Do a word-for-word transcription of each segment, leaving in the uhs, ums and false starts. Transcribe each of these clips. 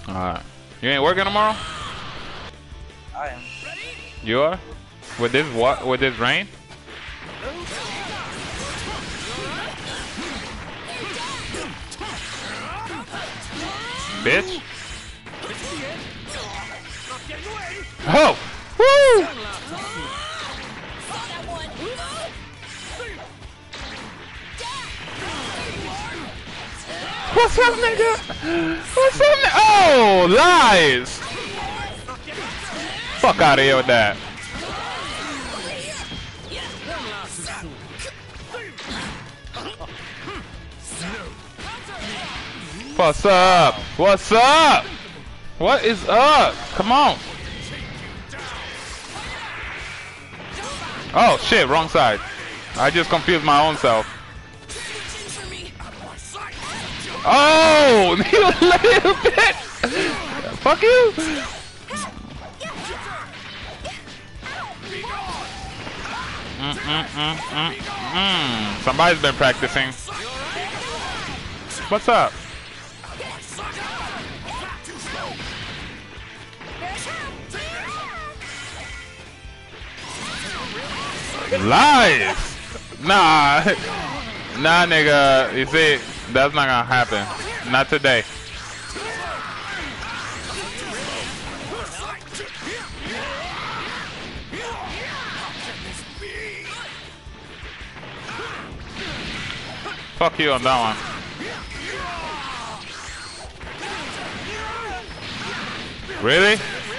Alright. You ain't working tomorrow? I am. You are? With this what? With this rain? Bitch. Oh! Woo! What's up, nigga? What's up, nigga? Oh, lies! Fuck out of here with that. What's up? What's up? What is up? Come on. Oh shit, wrong side. I just confused my own self. Oh, you little bit. Fuck you. Mm, mm, mm, mm, mm. Somebody's been practicing. What's up? Lies! Nah, nah, nigga. You see, that's not gonna happen. Not today. Fuck you on that one. Really?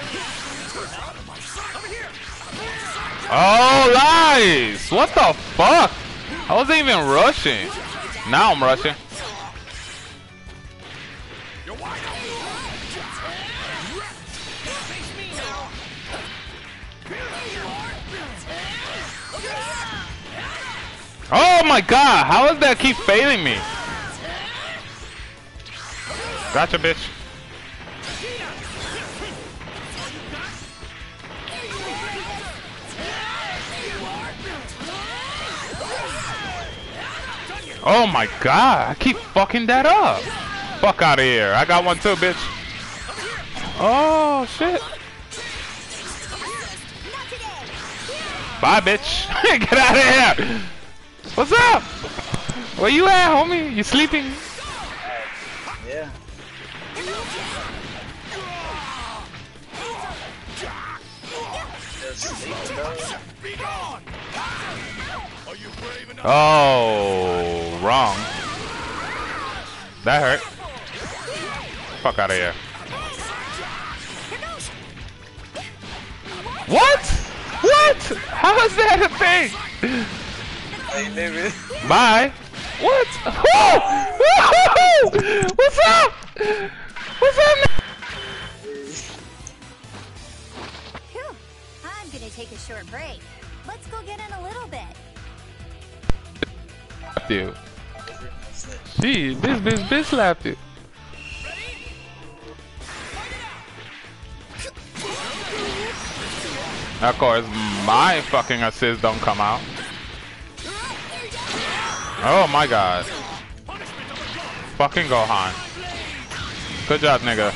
Oh, lies! What the fuck? I wasn't even rushing. Now I'm rushing. Oh my god, how does that keep failing me? Gotcha, bitch. Oh my god, I keep fucking that up. Fuck out of here. I got one too, bitch. Oh shit. Bye, bitch. Get out of here. What's up? Where you at, homie? You sleeping? Yeah. Oh, wrong. That hurt. Fuck out of here. What? What? How is that a thing? Hey, baby. Bye. What? Whoa! Whoa! What's up? What's up, man? Phew. I'm gonna take a short break. Let's go get in a little bit. You. Gee, this bitch bitch slapped you. Of course, my fucking assist don't come out. Oh my god. Fucking Gohan. Good job, nigga.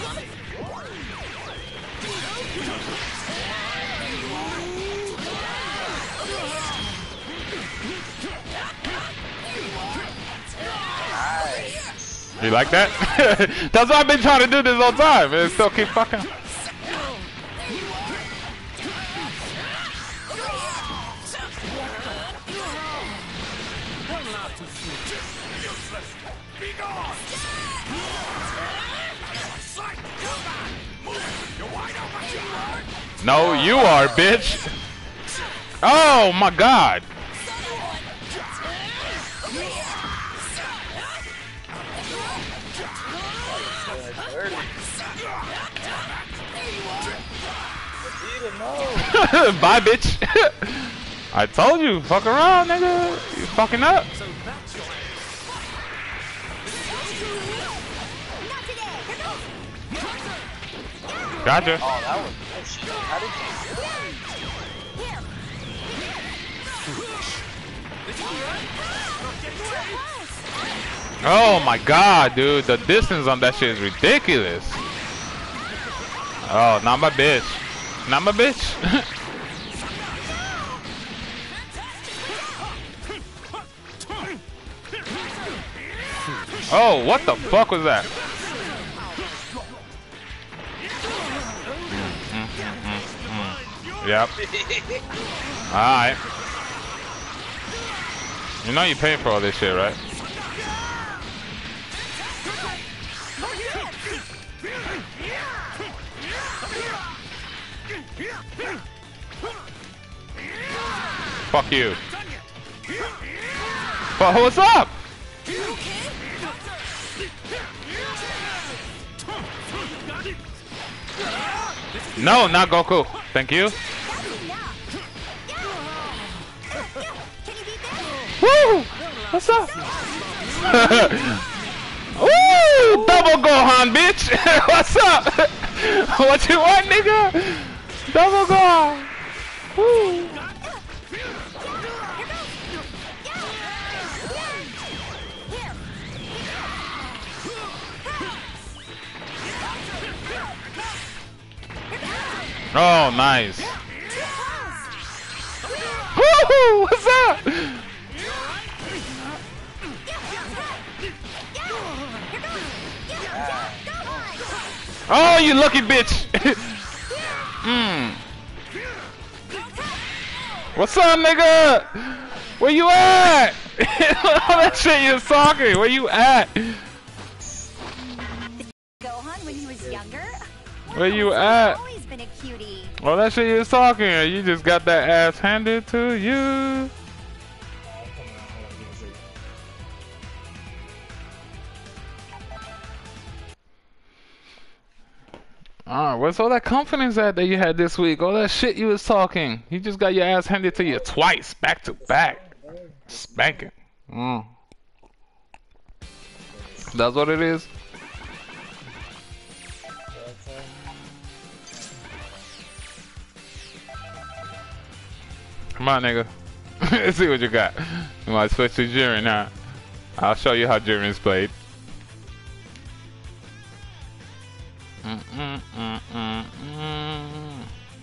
You like that? That's what I've been trying to do this whole time. And still keep fucking. No, you are, bitch. Oh my god. Bye, bitch. I told you, fuck around, nigga. You fucking up. Gotcha. Oh, that was bullshit. How did you? Oh my god, dude. The distance on that shit is ridiculous. Oh, not my bitch. Not my bitch. Oh, what the fuck was that? Mm, mm, mm, mm. Yep. Alright. You know you pay for all this shit, right? Fuck you. But what's up? No, not Goku. Thank you. Woo! What's up? Woo! Double Gohan, bitch! What's up? What you want, nigga? Double Gohan! Woo! Oh, nice. Woo! What's up? Oh, you lucky bitch! mm. What's up, nigga? Where you at? All that shit you're talking. Where you at? Gohan when he was younger? Where you at? Always been a cutie. Well, that shit you was talking. You just got that ass handed to you. Alright, where's all that confidence at that you had this week? All that shit you was talking. You just got your ass handed to you twice, back to back. Spanking. Mm. That's what it is? Come on, nigga. Let's see what you got. You might switch to Jiren now. I'll show you how Jiren's played. Mm -mm -mm -mm -mm.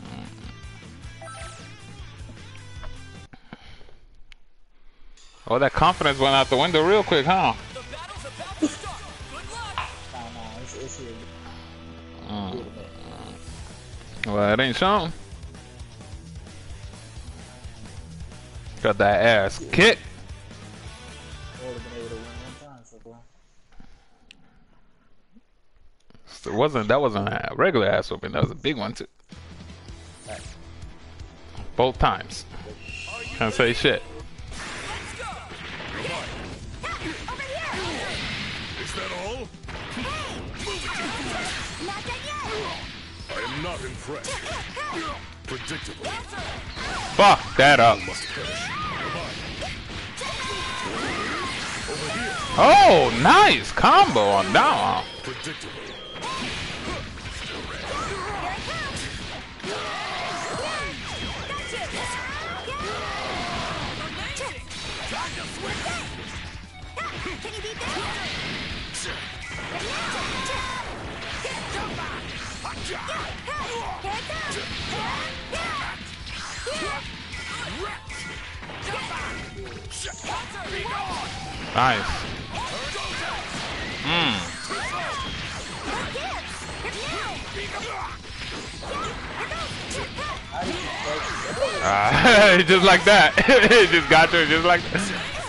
Oh, that confidence went out the window real quick, huh? Mm. Well, it ain't shown. Got that ass kicked. It wasn't that wasn't a regular ass whooping, that was a big one too. Both times. Can't say shit. Is that all? I am not impressed. Predictable. Fuck that up. Oh, nice combo on that one. Predictable. Can you beat that? Nice. Mmm. Uh, just like that. It just got to just like that.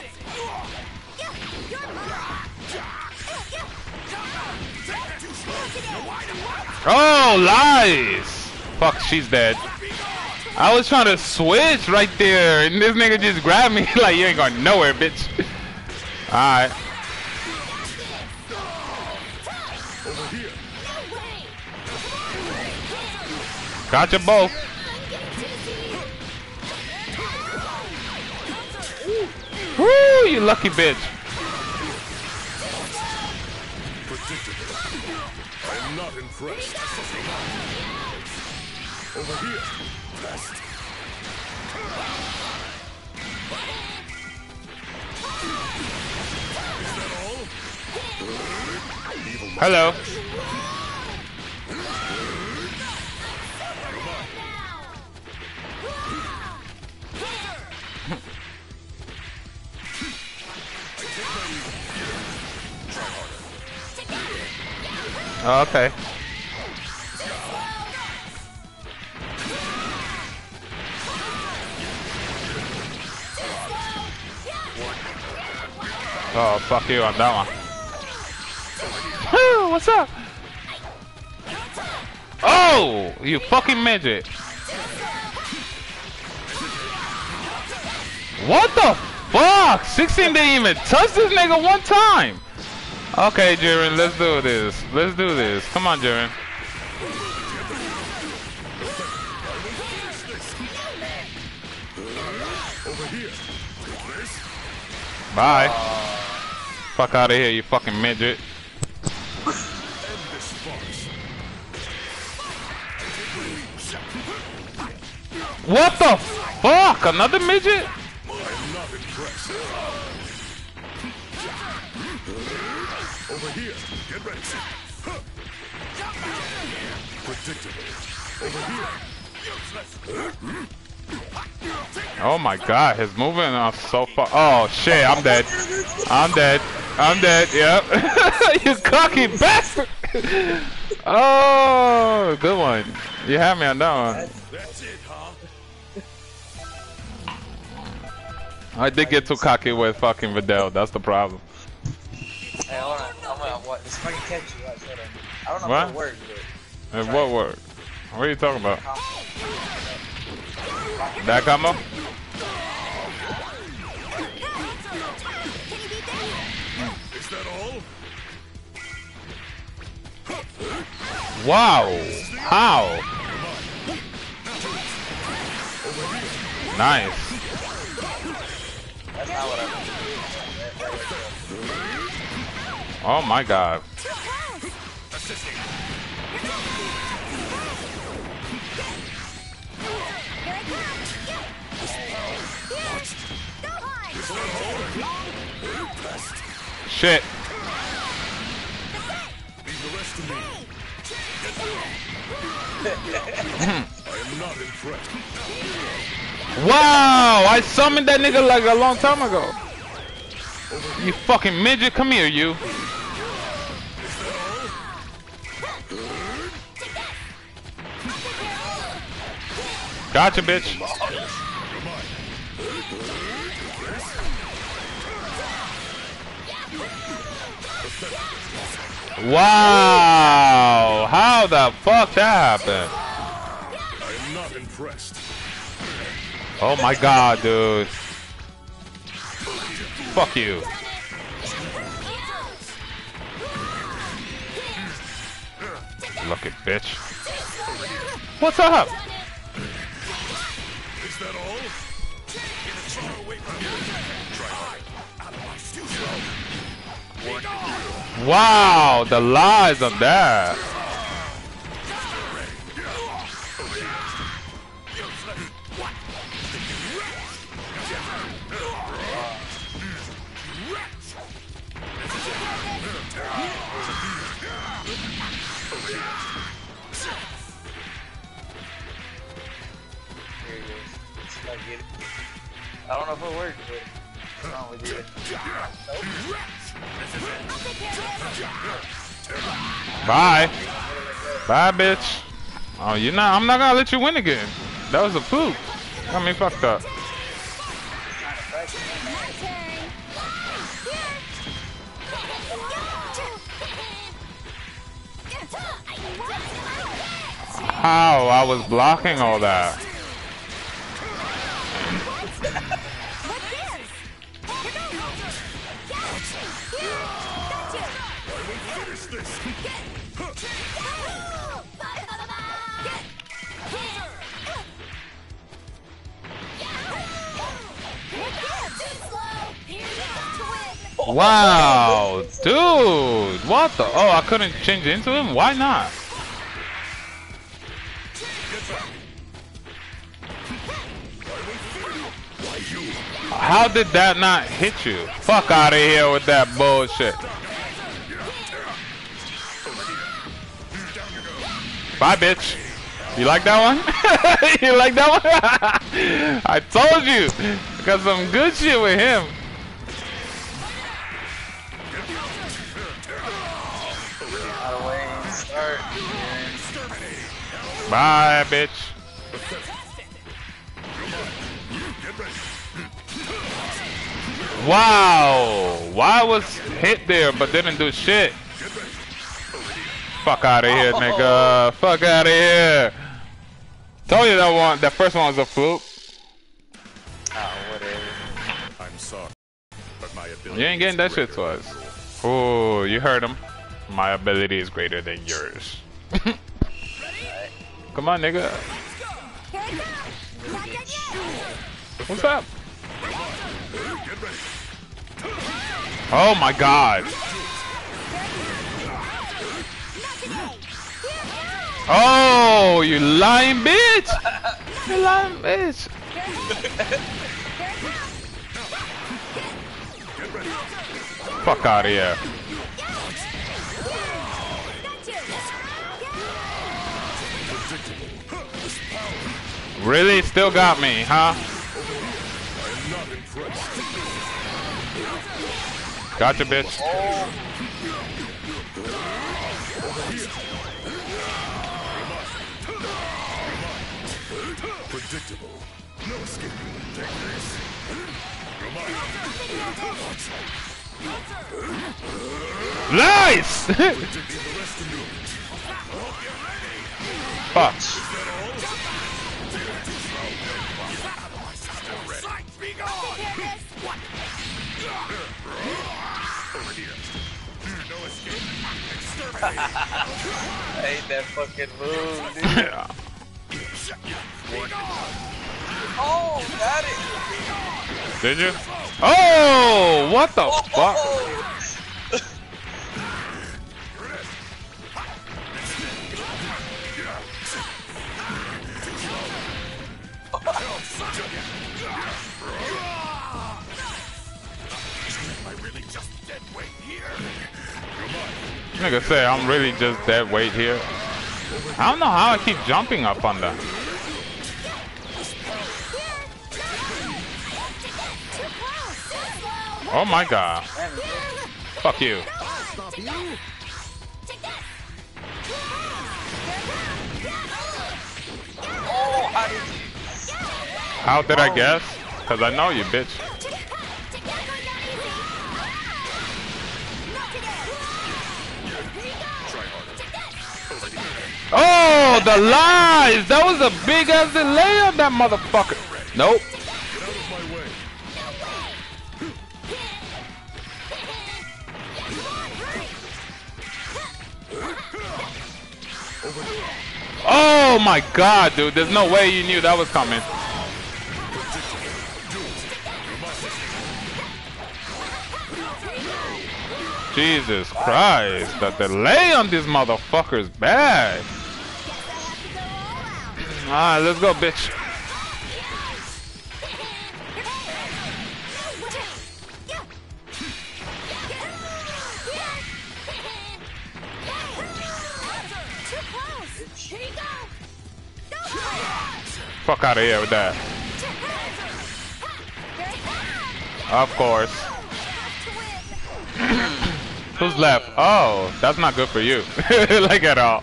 Oh, lies! Fuck, she's dead. I was trying to switch right there, and this nigga just grabbed me like you ain't going nowhere, bitch. Alright. Gotcha both. Woo, you lucky bitch. I am not impressed. Over here. Best. Is that all? Hello. Oh, okay. Oh, fuck you on that one. What's up? Oh, you fucking midget. What the fuck? sixteen didn't even touch this nigga one time. Okay, Jiren, let's do this. Let's do this. Come on, Jiren. Bye. Fuck out of here, you fucking midget. What the fuck? Another midget? Over here, get ready. Predictable. Over here. Oh my god, his movement is so far. Oh shit, I'm dead. I'm dead. I'm dead, yep. You cocky bastard! Oh, good one. You had me on that one. That's it, huh? I did get too cocky with fucking Videl, that's the problem. Hey, hold on. I'm gonna what? This fucking catch you. Watch, hold on. I don't know What? if it works, but. And what word? What are you talking about? That combo? Is that all? Wow! How? Nice. That's not what I mean. Oh my god. Shit. Leave the rest to me. I am not impressed. Wow! I summoned that nigga like a long time ago. You fucking midget, come here, you. Gotcha, bitch. Wow! How the fuck that happened? I am not impressed. Oh my god, dude. Fuck you. Look at bitch. What's up? Is that all? Wow, the lies on that. I don't know if it worked, but what's wrong with you? Bye. Bye, bitch. Oh, you're not. I'm not gonna let you win again. That was a fluke. Got me fucked up. How? I was blocking all that. Wow, dude, what the? Oh, I couldn't change into him? Why not? How did that not hit you? Fuck out of here with that bullshit. Bye, bitch. You like that one? You like that one? I told you. Got some good shit with him. Out of ways. Bye, bitch. Wow. Why was hit there but didn't do shit? Fuck out of here, nigga. Fuck out of here. Told you that one. That first one was a fluke. Oh, whatever. I'm sorry, but my ability. You ain't getting that shit twice. Oh, you heard him. My ability is greater than yours. Come on, nigga. What's up? Oh my god. Oh, you lying bitch. You lying bitch. Fuck out of here. Really? Still got me, huh? Gotcha, bitch. Predictable. No escape. Take this. Nice! Fuck. I hate that fucking move, dude. Oh, got it. Did you? Oh, what the Oh, fuck? Nigga say I'm really just dead weight here. I don't know how I keep jumping up on that. Oh my god. Fuck you. Oh, how did you? How did I guess? Cause I know you, bitch. Oh, the lies! That was a big ass delay on that motherfucker. Nope. Oh my god, dude. There's no way you knew that was coming. Jesus Christ. The delay on this motherfucker is bad. Alright, let's go, bitch. Fuck out of here with that. Of course. Who's left? Oh, that's not good for you. Like at all.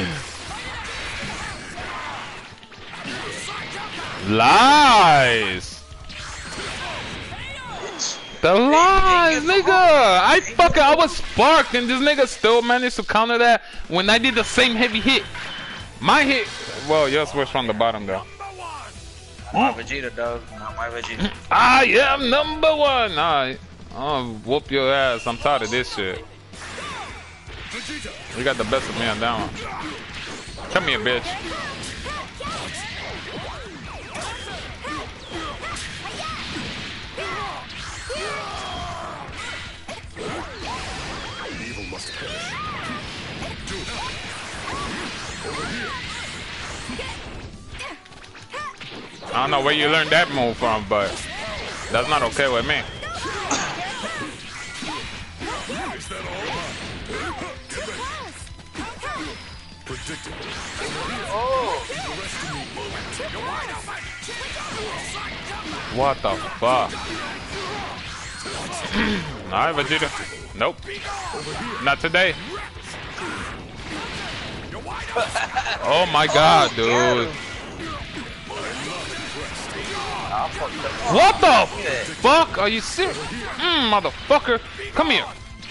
Lies. The lies, nigga. I fucking I was sparked and this nigga still managed to counter that when I did the same heavy hit. My hit. Well, yours was from the bottom though. My Vegeta, dog. Not my Vegeta. I am number one. Alright. I'll whoop your ass. I'm tired of this shit. You got the best of me on that one. Come here, bitch. Evil must perish. I don't know where you learned that move from, but that's not okay with me. Is that all? Predictable. Oh. What the fuck? Alright, Vegeta. Nope. Not today. Oh my god, Oh, dude. I fucked up. What the Look at that. fuck? Are you serious? Mmm, motherfucker. Come here.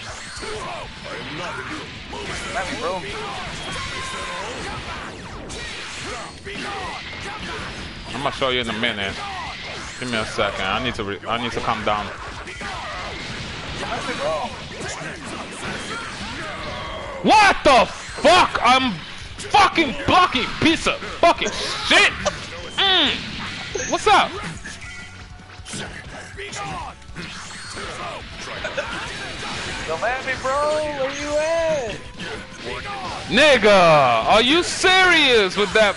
Let me, bro. I'm gonna show you in a minute. Give me a second. I need to. Re I need to calm down. Let me, bro. What the fuck? I'm fucking blocking piece of fucking shit. Mm. What's up? Come at me, bro. Where you at? Nigga, are you serious with that?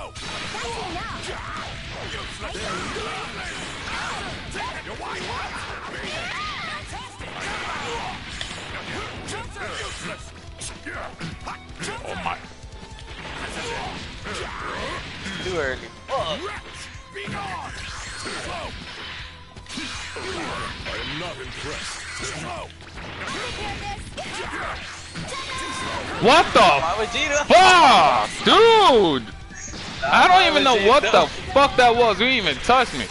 Oh my. Too early. Fuck. I am not impressed. What the My Vegeta. fuck, dude? I don't even know what the Vegeta. fuck that was. You didn't even touch me.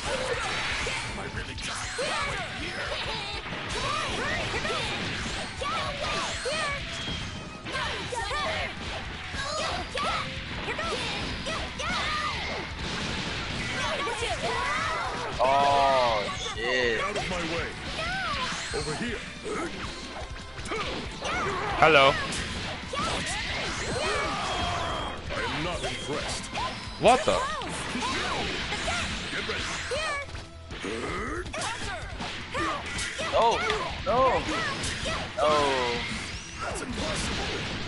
Oh shit. Out of my way. Over here. Hello. I am not impressed. What the? Get ready. No. No. No. That's impossible.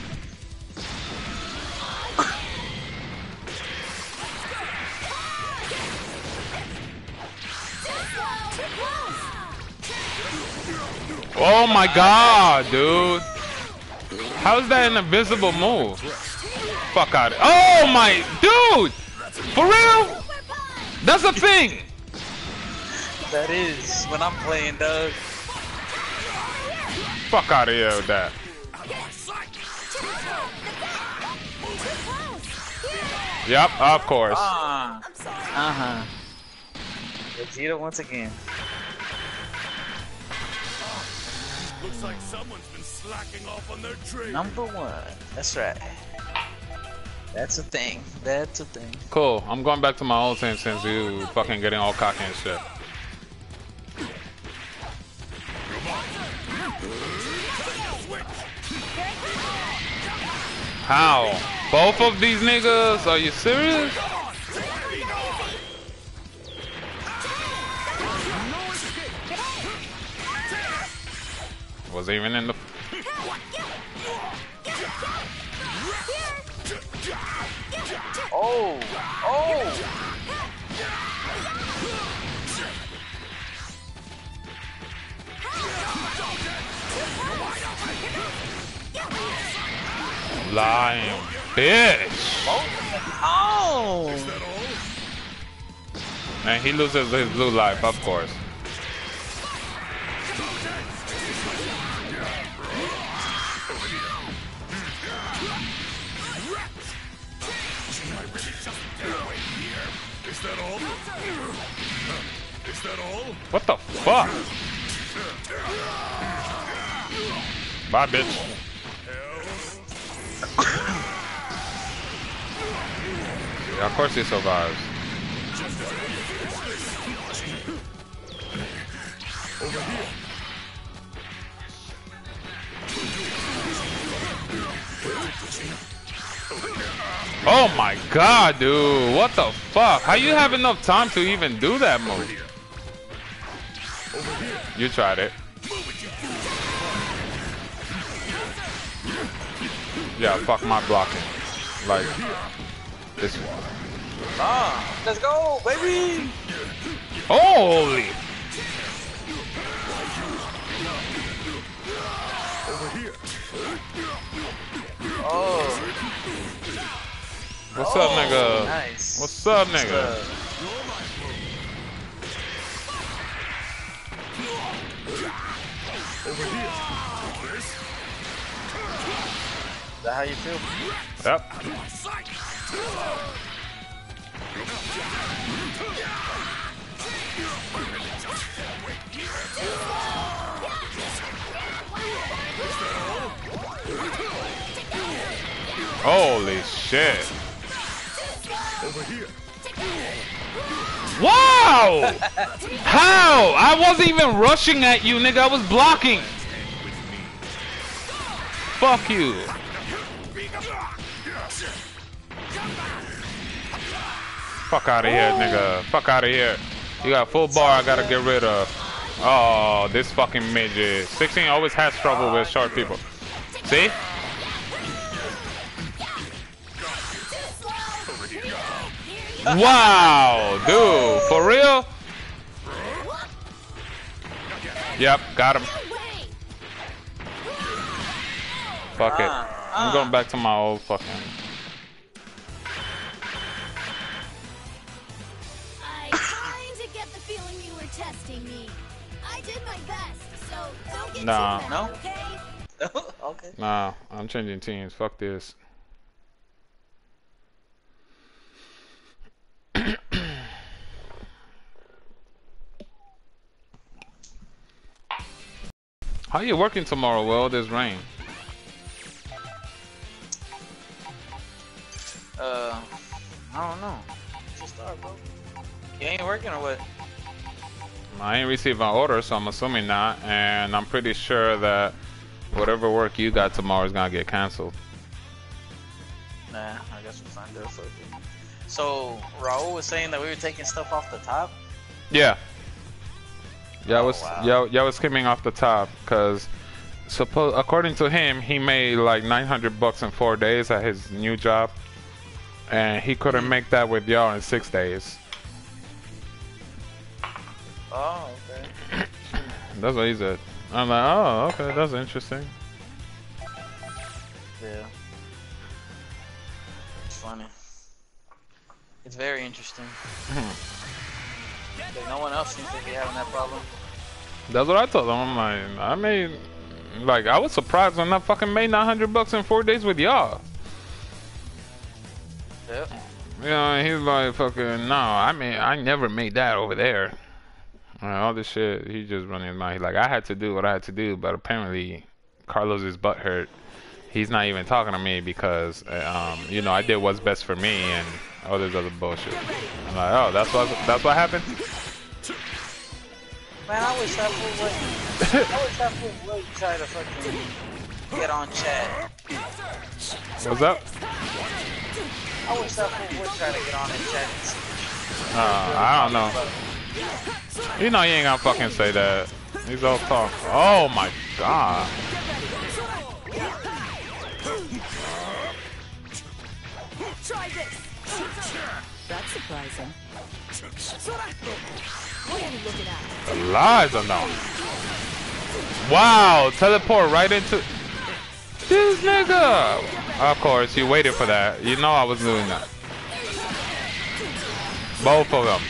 Oh my god, dude. How's that an invisible move? Fuck out of it. Oh my dude! For real? That's a thing! That is when I'm playing, Doug. Fuck out of here with that. Yep, of course. Ah. Uh huh. Vegeta once again. Looks like someone's been slacking off on their trade. Number one. That's right. That's a thing. That's a thing. Cool. I'm going back to my old team since you fucking getting all cocky and shit. How? Both of these niggas? Are you serious? Was even in the. Oh! Oh! Lying bitch. Oh! And he loses his blue life, of course. Is that all? Is that all? What the fuck? Bye, bitch. Yeah, of course he survives. Over here. Oh my god, dude. What the fuck? How you have enough time to even do that move? You tried it. Yeah, fuck my blocking. Like, this one. Ah! Let's go, baby! Holy! Over here. Oh! What's oh, up, nigga? Nice. What's up, nigga? Stuff. Over here. This. Is that how you feel? Yep. Holy shit. Over here. Wow! How? I wasn't even rushing at you, nigga. I was blocking. Fuck you. Fuck out of here, nigga. Fuck out of here. You got full bar I gotta get rid of. Oh, this fucking midget. sixteen always has trouble with short people. See? Wow, dude, for real? Yep, got him. Fuck it. I'm going back to my old fucking. I kind of get the feeling you were testing me. I did my best, so don't get Nah. too mad, No? okay? Okay. Nah, I'm changing teams. Fuck this. How you working tomorrow, Will? There's rain. Uh, I don't know. Just start, bro. You ain't working or what? I ain't received an order, so I'm assuming not. And I'm pretty sure that whatever work you got tomorrow is gonna get canceled. Nah, I guess we'll find out. Fuck it. So, Raul was saying that we were taking stuff off the top? Yeah. Yeah, I Oh, was wow. yeah, yeah, I was skimming off the top because, suppose according to him, he made like nine hundred bucks in four days at his new job, and he couldn't make that with y'all in six days. Oh, okay. That's what he said. I'm like, oh, okay, that's interesting. Yeah. It's funny. It's very interesting. Like, no one else seems to be having that problem. That's what I told him. I'm like, I made, like, I was surprised when I fucking made nine hundred bucks in four days with y'all. Yep. You know, and he's like, fucking, no, I mean, I never made that over there. And all this shit, he just running his mouth. He's like, I had to do what I had to do, but apparently Carlos's butt hurt. He's not even talking to me because, um, you know, I did what's best for me and all this other bullshit. I'm like, oh, that's what that's what happened? Man, I wish that fool would. I wish that fool would try to fucking get on chat. What's up? I wish that fool would try to get on and chat. Uh, I don't know. You know, he ain't gonna fucking say that. He's all talk. Oh my god. Try this. That's surprising. What are you looking at? The lies are known. Wow, teleport right into this nigga. Of course, you waited for that. You know I was doing that. Both of them.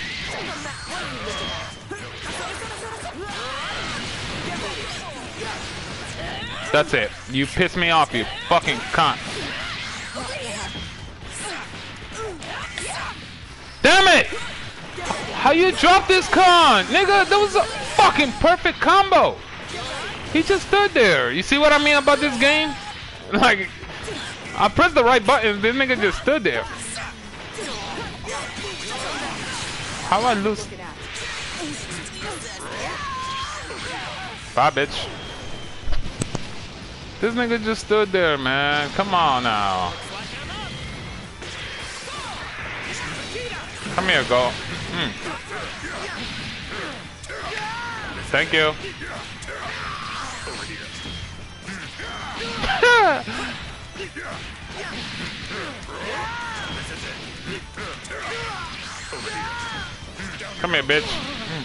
That's it. You pissed me off, you fucking cunt. Damn it! How you drop this con? Nigga, that was a fucking perfect combo. He just stood there. You see what I mean about this game? Like, I pressed the right button, this nigga just stood there. How I lose? Bye, bitch. This nigga just stood there, man. Come on now. Come here, go. Mm. Thank you. Come here, bitch. Mm.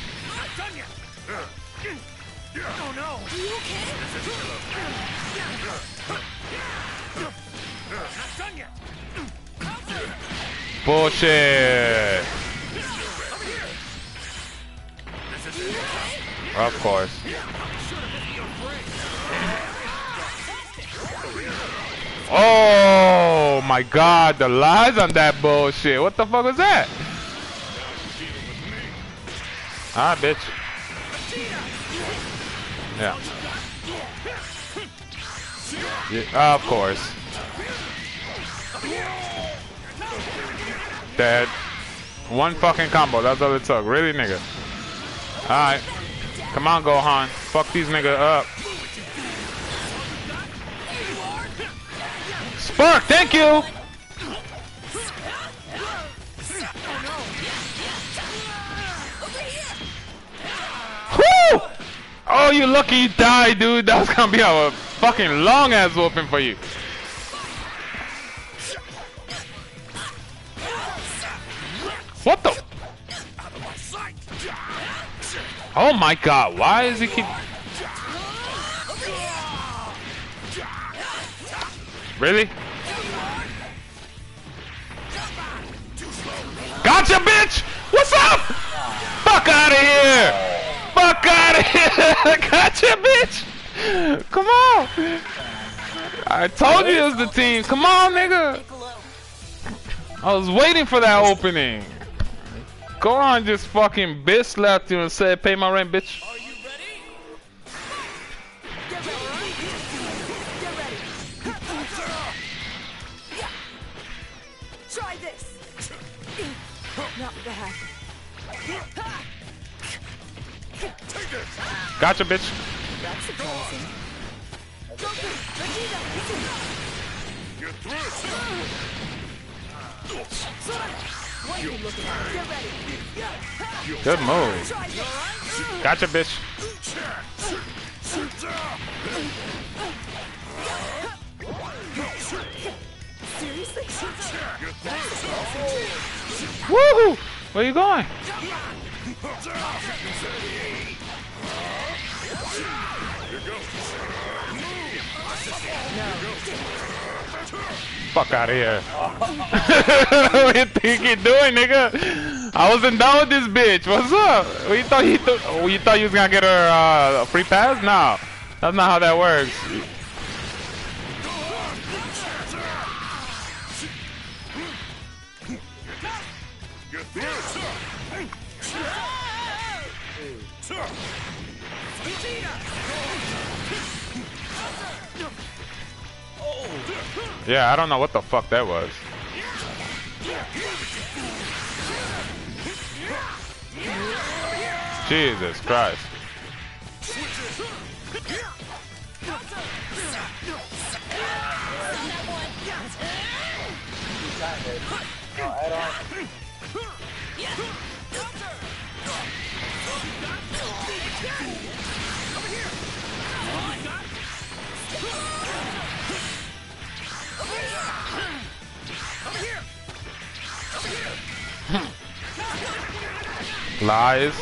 Oh no! Are you okay? Not done yet. Bullshit. Of course. Oh Oh my god, the lies on that bullshit. What the fuck was that? Ah, bitch. Yeah. Yeah, of course. Dead. One fucking combo, that's all it took. Really, nigga? Alright. Come on, Gohan. Fuck these niggas up. Spark, thank you! Woo! Oh, you lucky you died, dude. That was gonna be a fucking long ass whooping for you. What the? Oh my god, why is he keep... Really? Gotcha, bitch! What's up? Fuck out of here! Fuck out of here! Gotcha, bitch! Come on! I told you it was the team. Come on, nigga! I was waiting for that opening. Go on, just fucking bitch slapped you and said, pay my rent, bitch. Are you ready? Get ready. Get ready. Try this. Not bad. Gotcha, bitch. That's surprising. Get through. What are you looking at? Get ready. Good move. Try this. Gotcha, bitch. Seriously? Woohoo! Where you going? Fuck out of here. What you think you're doing, nigga? I wasn't done with this bitch. What's up? What you thought you, th oh, you thought you was gonna get her uh, a free pass? No. That's not how that works. Yeah, I don't know what the fuck that was. Jesus Christ. Lies.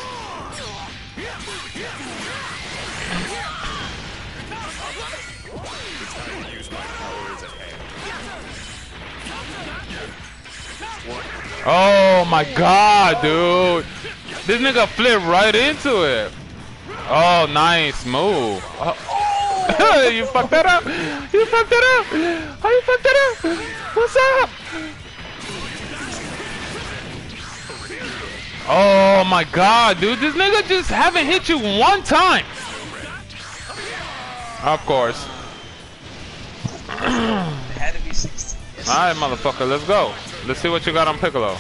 Oh my god, dude. This nigga flipped right into it. Oh, nice move. Oh. You fucked that up. You fucked that up. Oh, you fucked that up. What's up? Oh my god, dude. This nigga just haven't hit you one time. Of course. Had to be sixteen. Yes. Alright, motherfucker, let's go. Let's see what you got on Piccolo.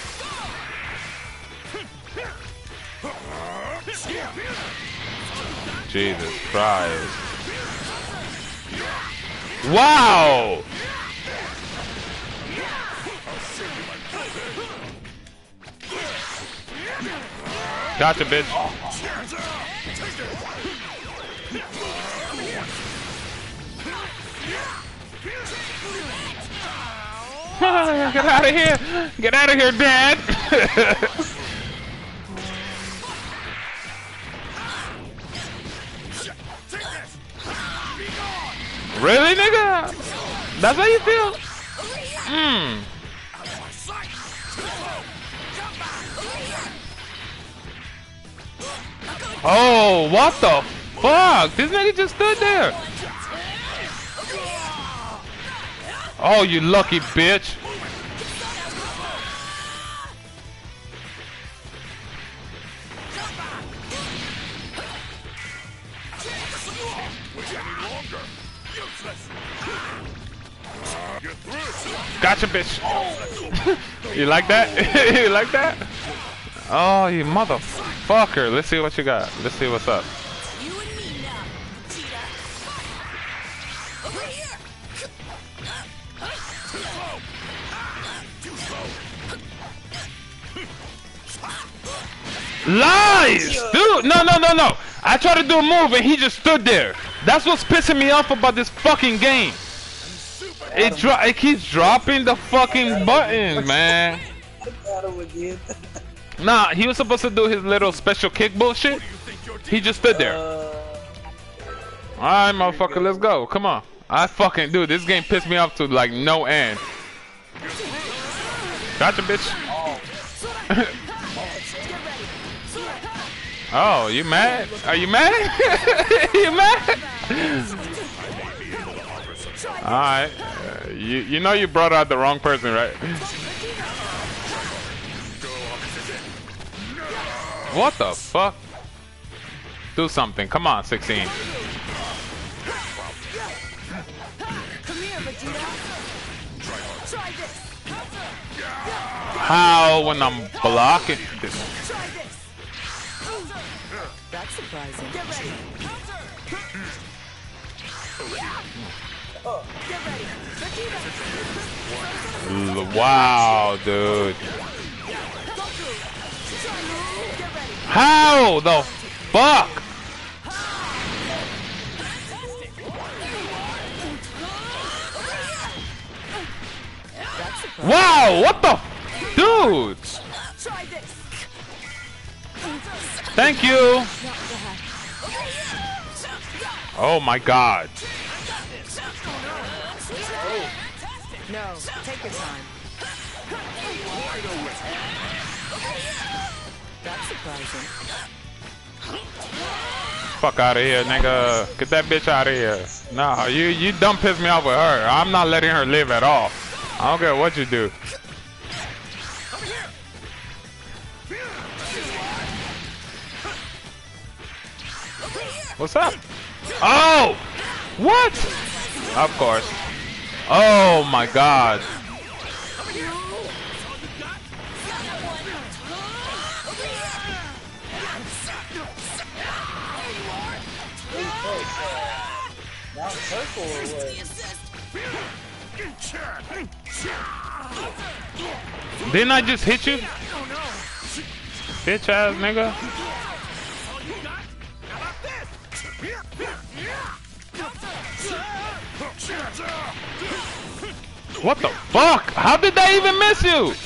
Jesus Christ. Wow! Gotcha, bitch. Get out of here! Get out of here, Dad! Really, nigga? That's how you feel? Hmm. Oh, what the fuck? This nigga just stood there. Oh, you lucky bitch. Gotcha, bitch. You like that? You like that? Oh, you motherfucker. Let's see what you got. Let's see what's up. You and me now, Cheetah. Over here. Lies! Dude, no, no, no, no. I tried to do a move and he just stood there. That's what's pissing me off about this fucking game. It dro it keeps dropping the fucking button, man. Nah, he was supposed to do his little special kick bullshit. He just stood there. Alright, motherfucker, let's go. Come on. I fucking, dude, this game pissed me off to like no end. Gotcha, bitch. Oh, you mad? Are you mad? You mad? Alright. Uh, you, you know you brought out the wrong person, right? What the fuck? Do something. Come on, sixteen. How when I'm blocking this? That's surprising. Wow, dude. How the fuck? Wow, what the dude? Thank you. Oh my god. No, take your time. That's surprising. Fuck out of here, nigga. Get that bitch out of here. Nah, you you done pissed me off with her. I'm not letting her live at all. I don't care what you do. What's up? Oh! What? Of course. Oh my god. Didn't I just hit you? Bitch ass nigga. What the fuck? How did that even miss you?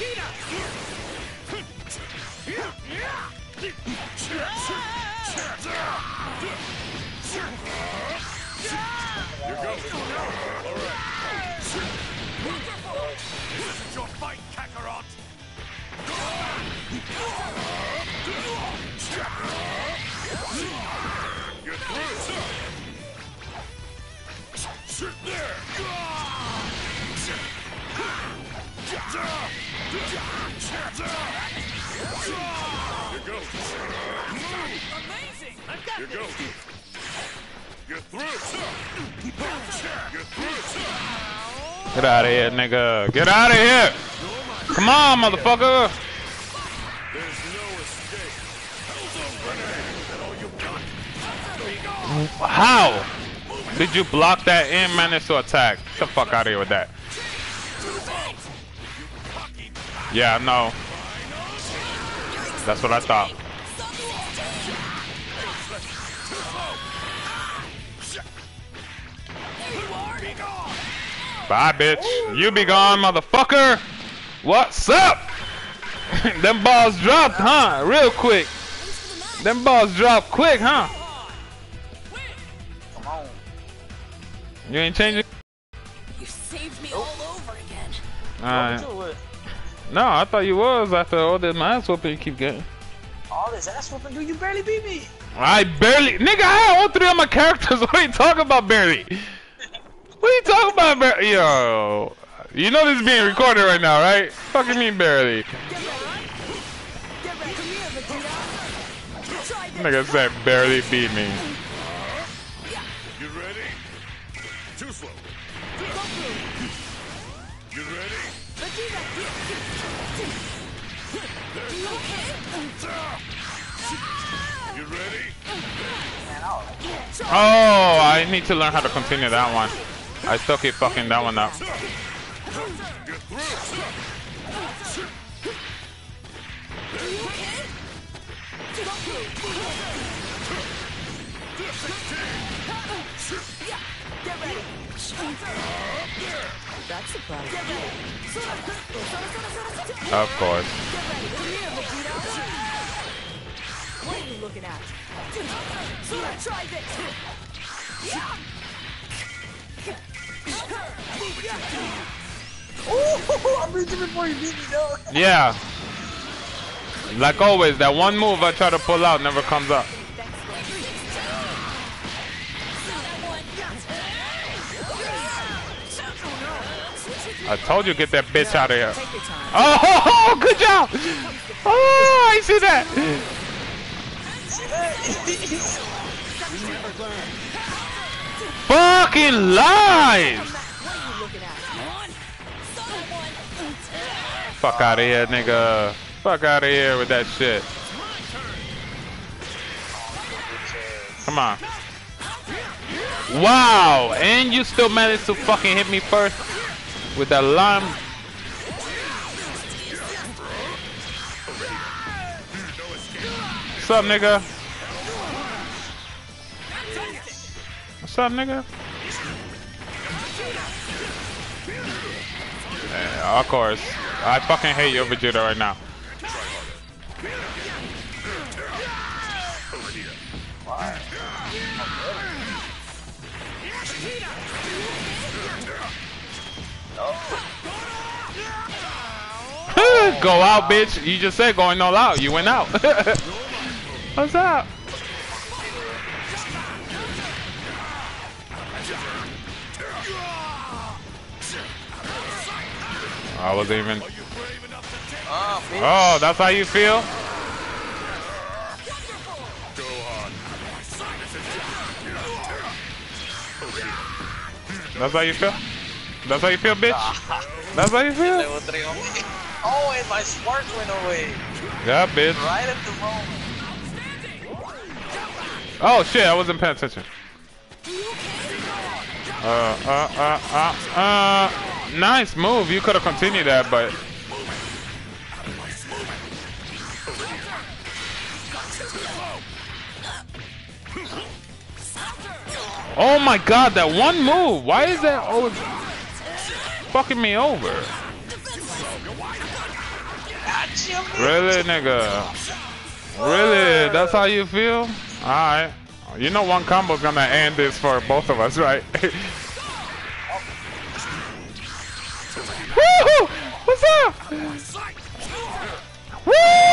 You go. You're through. You're through. Get out of here, nigga. Get out of here. Come on, motherfucker. There's no escape. How did you block that and manage to attack? Get the fuck out of here with that. Yeah, I know. That's what I thought. Bye, bitch. You be gone, motherfucker. What's up? Them balls dropped, huh? Real quick. Them balls dropped quick, huh? Come on. You ain't changing? You saved me all over again. Alright. What was it? No, I thought you was after all this ass whooping you keep getting. All this ass whooping, dude, you barely beat me. I barely, nigga, I had all three of my characters. What are you talking about, barely? What are you talking about, barely? Yo, You know this is being recorded right now, right? Fucking mean barely. Nigga said barely beat me. You ready? Too slow. You ready? You ready? Oh, I need to learn how to continue that one. I still keep fucking that one up. Get through. That's surprising. Of course. What are you looking at? Try this. Ooh, I'm reaching before you beat me, dog. Yeah. Like always, that one move I try to pull out never comes up. I told you, get that bitch out of here. Oh, good job. Oh, I see that. Fucking lies. Fuck out of here, nigga. Fuck out of here with that shit. Come on. Wow, and you still managed to fucking hit me first with that lime. What's up, nigga? What's up, nigga? Yeah, of course. I fucking hate your Vegeta right now. Go out, bitch. You just said going all out. You went out. What's up? I wasn't even. Oh, that's how you feel? That's how you feel? That's how you feel, bitch? That's how you feel? Oh, and my spark went away. Yeah, bitch. Right at the moment. Oh shit, I wasn't paying attention. Uh, uh, uh, uh, uh. Nice move. You could have continued that, but. Oh my god, that one move. Why is that always fucking me over? Really, nigga? Really? That's how you feel? Alright. You know one combo's gonna end this for both of us, right? Woohoo! What's up? Woo!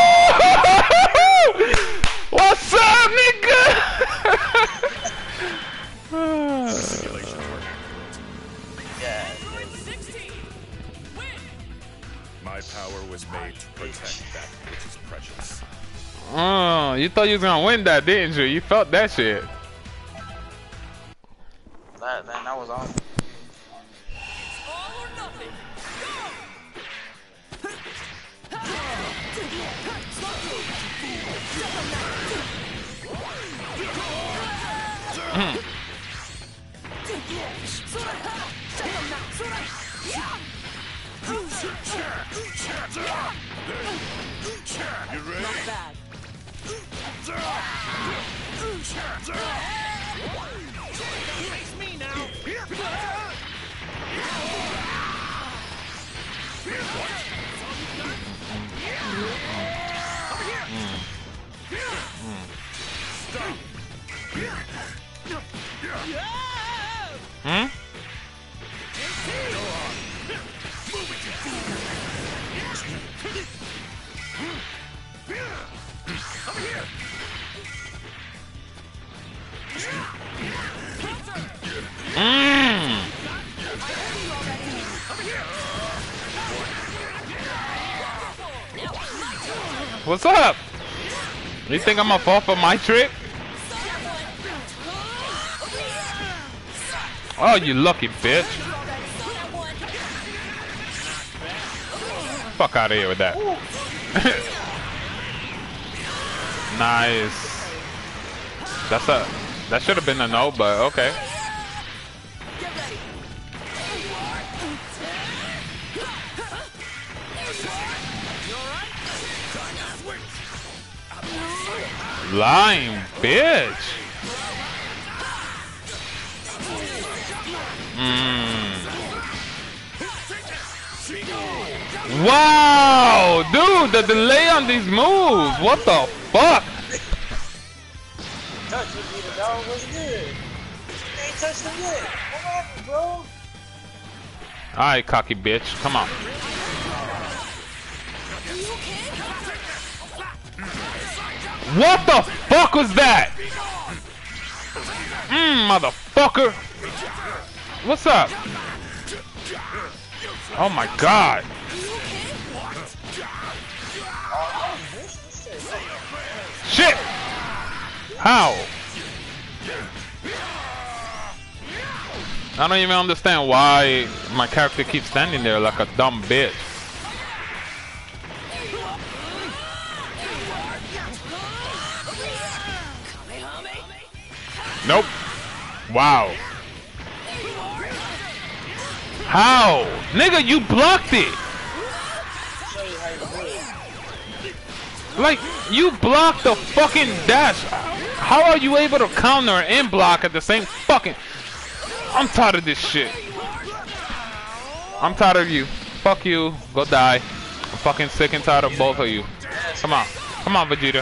What's up, nigga? My power was made to protect that which is precious. Oh, you thought you was gonna win that, didn't you? You felt that shit. That, man, that was on. Mm. You ready? Not bad. Face me now. Hmm? What's up? You think I'm gonna fall for my trick? Oh, you lucky bitch. Fuck out of here with that. Nice. That's a, that should have been a no, but okay. Lying bitch. Mm. Wow, dude, the delay on these moves. What the fuck? Touch with me, the dog was good. You ain't touched him yet. What happened, bro? Alright, cocky bitch. Come on. What the fuck was that? Mmm, motherfucker. What's up? Oh my god. Shit! How? I don't even understand why my character keeps standing there like a dumb bitch. Nope. Wow. How? Nigga, you blocked it. Like, you blocked the fucking dash. How are you able to counter and block at the same fucking... I'm tired of this shit. I'm tired of you. Fuck you. Go die. I'm fucking sick and tired of both of you. Come on. Come on, Vegeta.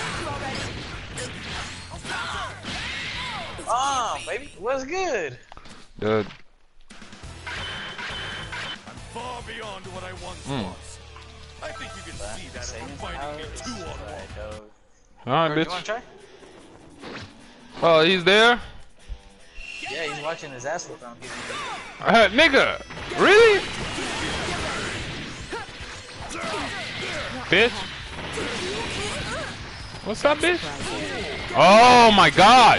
Ah, baby. What's good? Dude. I'm far beyond what I once Mm. was. I think you can see that if we're fighting me two on one. Alright, You wanna bitch. try? Oh, he's there? Yeah, he's watching his ass look on. Uh, nigga. Really? Bitch. What's up, bitch? Oh my god.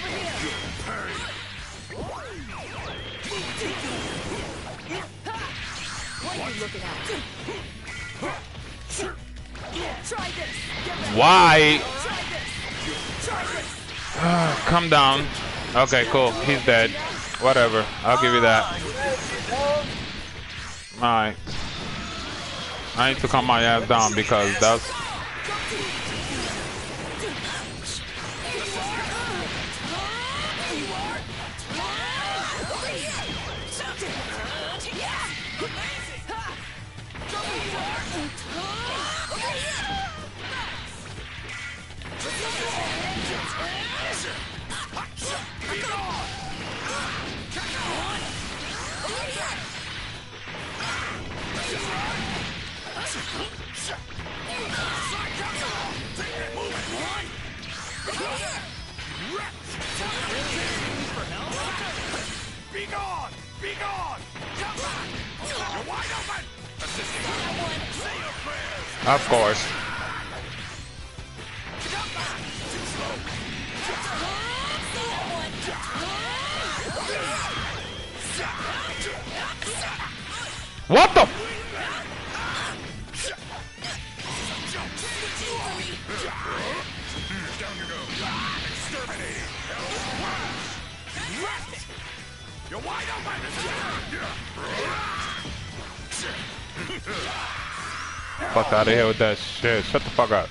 Why? Come down. Okay, cool. He's dead. Whatever. I'll give you that. Alright. I need to calm my ass down because that's... Be gone! Be gone! You're wide open! Say your prayers! Of course. What the? Down you go! Exterminating! You're wide open! Fuck out of here with that shit. Shut the fuck up.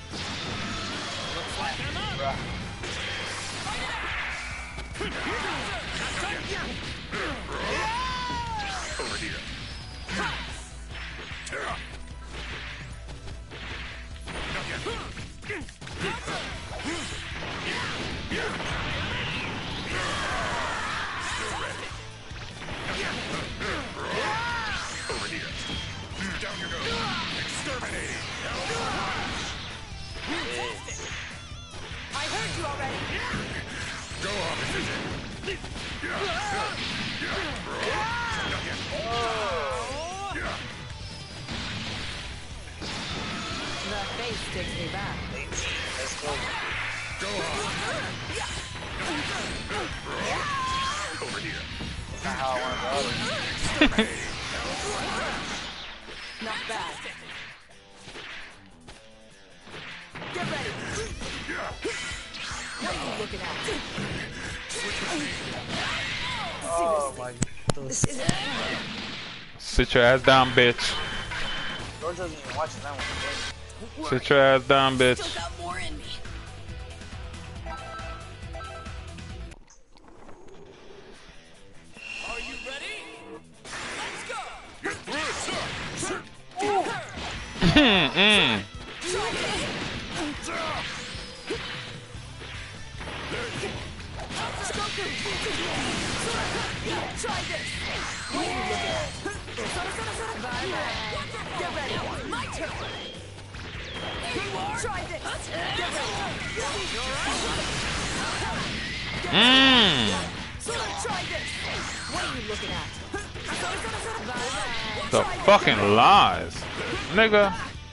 Over here. Over here. Down you go. Exterminating. I heard you already. Go off, visit. Space takes me back. eighteen. Let's go. Go on. Over here. That's not how I want to go. Not bad. Get ready. What are you looking at? Oh my god. This isn't fair. Sit your ass down, bitch. George doesn't even watch that one. Sit your ass down, bitch. Still got more in me. Are you ready? Let's go. You're through. Hmm, mm. Try this. What are you looking at? Bye bye. Get ready. My turn. Try this. Get ready. Mm. Try this. What are you looking at? Bye bye. The fucking lies. Nigga.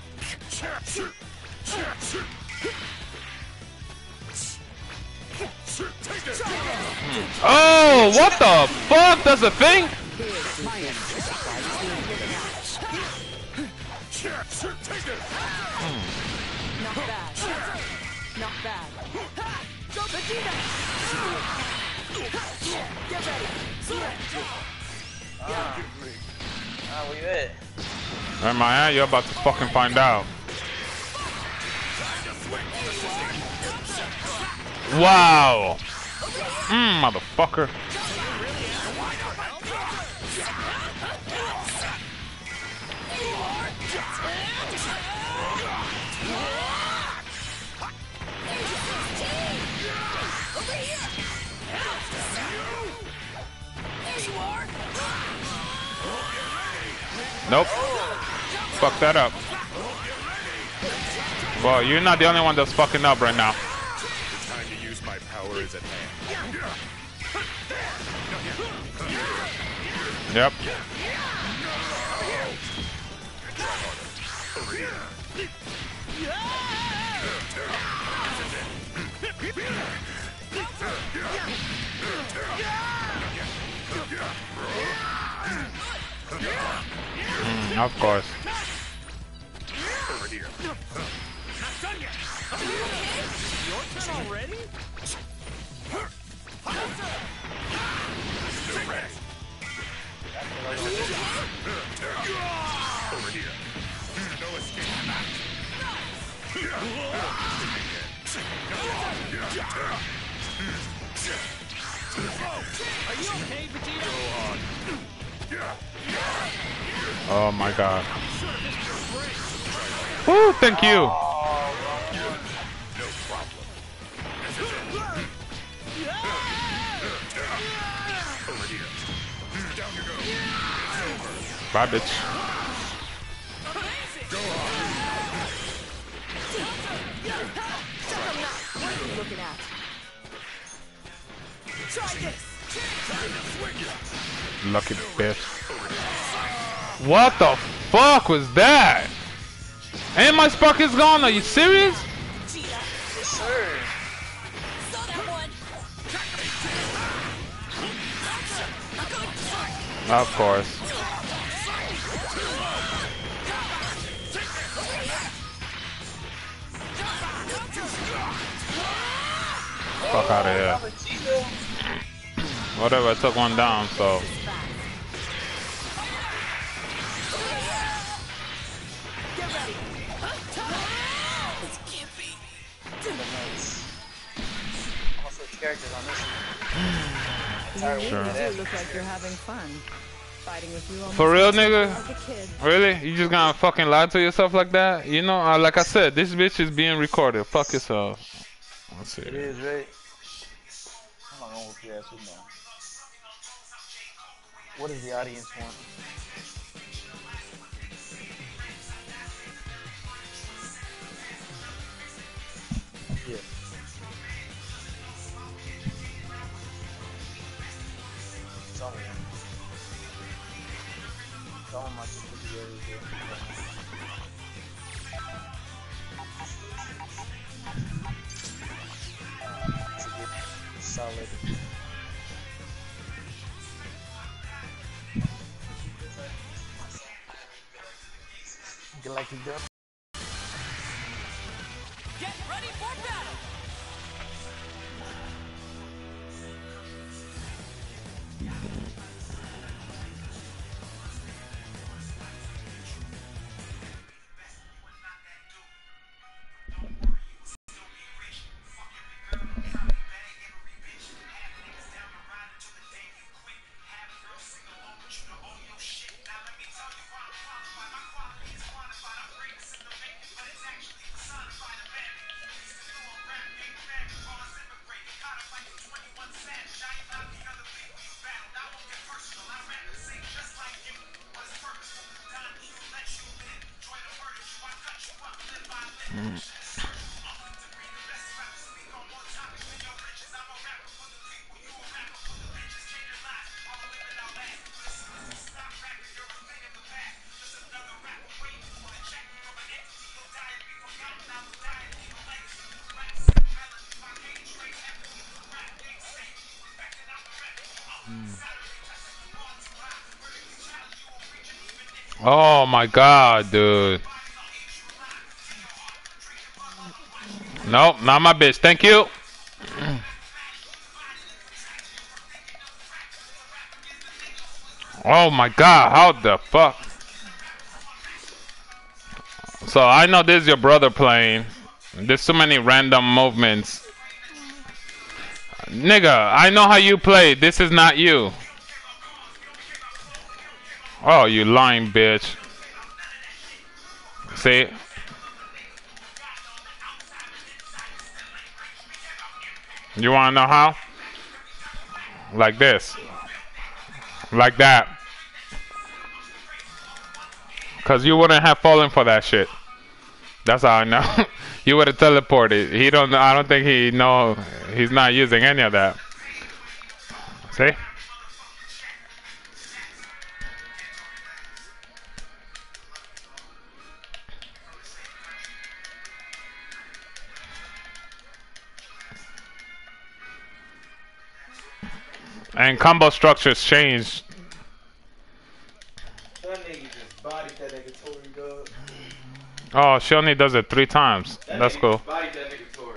Oh, what the fuck? That's a thing? Not bad. Not bad. Go Vegeta. Get ready. Ah, where you at? Where am I at? You're about to fucking find out. Wow. Mmm, motherfucker. Nope. Fuck that up. Well, you're not the only one that's fucking up right now. The time to use my power is at hand. Yep. Over here. Mm, of course. Over here. Not done yet. Your turn already? Direct. Over here. No escape. Are you okay, Vegeta? Oh my god. Woo, thank you. No problem. Over here. Down you go. Bye, bitch. Go on. What are you looking at? Try this. Lucky bitch. What the fuck was that? And my spark is gone. Are you serious? Yes, sir. Saw that one. Of course. Fuck out of here. Whatever, I took one down, so. Characters on this. You Sure. really do look like you're having fun. Fighting with you almost For real, like nigga? a kid. Really? You just gonna fucking lie to yourself like that? You know, uh, like I said, this bitch is being recorded. Fuck yourself. Let's see. It is, right? I'm not gonna whoop your ass with no. What does the audience want? Yeah. Tell me. Tell me my super together. valid. Get like he does. Get ready for battle! Oh my god, dude. Nope, not my bitch. Thank you. Oh my god, how the fuck? So I know this is your brother playing. There's so many random movements. Nigga, I know how you play. This is not you. Oh, you lying bitch. See? You wanna know how? Like this. Like that. Cause you wouldn't have fallen for that shit. That's how I know. You would have teleported. He don't I don't think he know he's not using any of that. See? And combo structures changed. That nigga just bodied that nigga Tory, dog. Oh, she only does it three times. That That's nigga cool. just bodied that nigga Tory.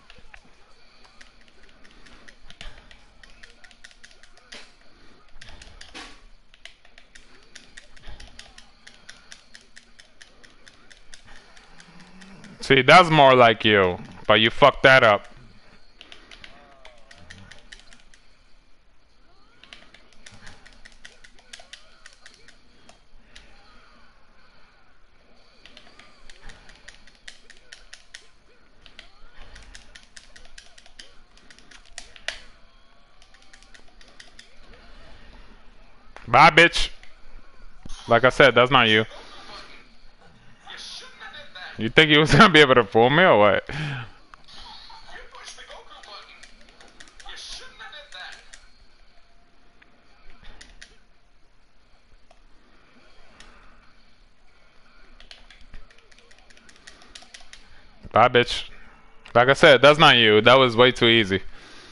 See, that's more like you, but you fucked that up. Bye, bitch. Like I said, that's not you. You think you was gonna be able to fool me or what? Bye, bitch. Like I said, that's not you. That was way too easy.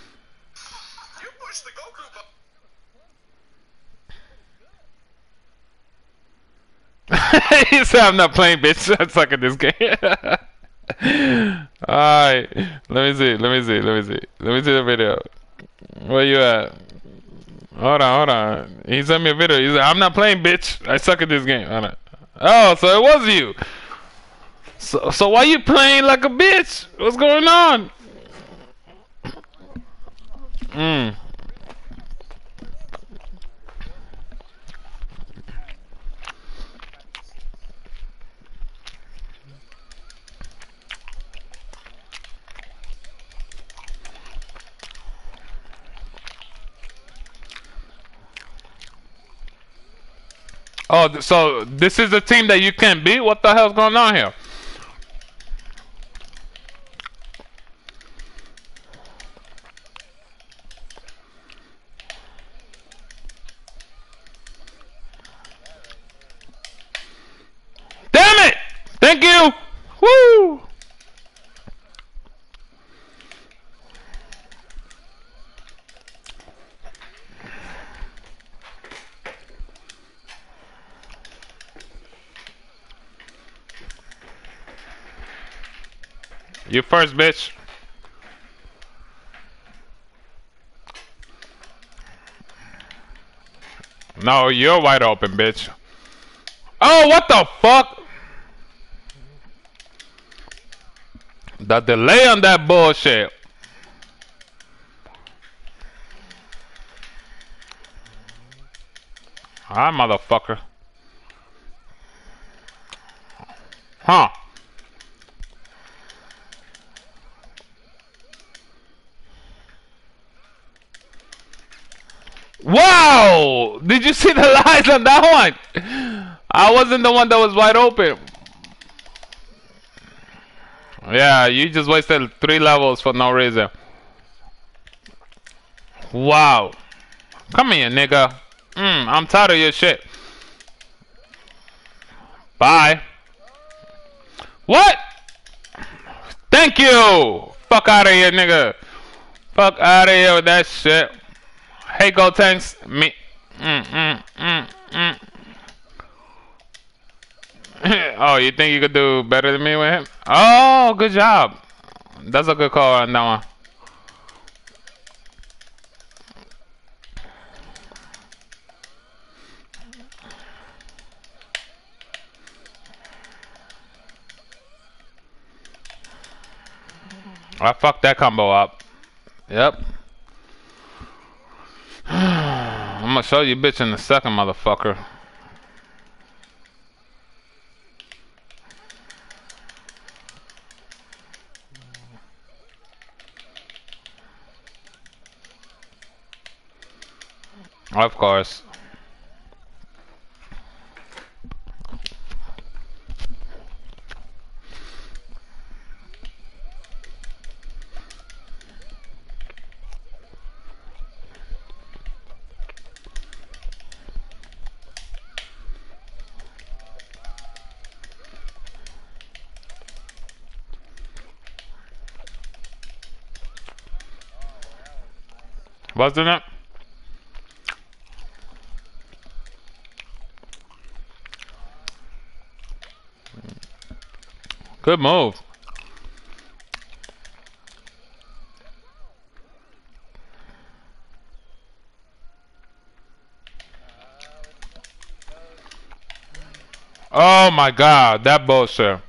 He said I'm not playing, bitch. I'm sucking this game. Alright. Let me see. Let me see. Let me see. Let me see the video. Where you at? Hold on, hold on. He sent me a video. He said, I'm not playing, bitch. I suck at this game. Hold on. Oh, so it was you. So, so why you playing like a bitch? What's going on? Mm. Oh, th- so this is the team that you can't beat? What the hell's going on here? Damn it! Thank you! Woo! You first, bitch. No, you're wide open, bitch. Oh, what the fuck? The delay on that bullshit. Alright, motherfucker. Huh. Wow! Did you see the lights on that one? I wasn't the one that was wide open. Yeah, you just wasted three levels for no reason. Wow. Come here, nigga. Mm, I'm tired of your shit. Bye. What? Thank you! Fuck out of here, nigga. Fuck out of here with that shit. Hey, go tanks. Me. Mm, mm, mm, mm. Oh, you think you could do better than me with him? Oh, good job. That's a good call on that one. I fucked that combo up. Yep. I'm gonna show you bitch in a second, motherfucker. Of course. Wasn't it? Good move. Oh my god, that bullshit.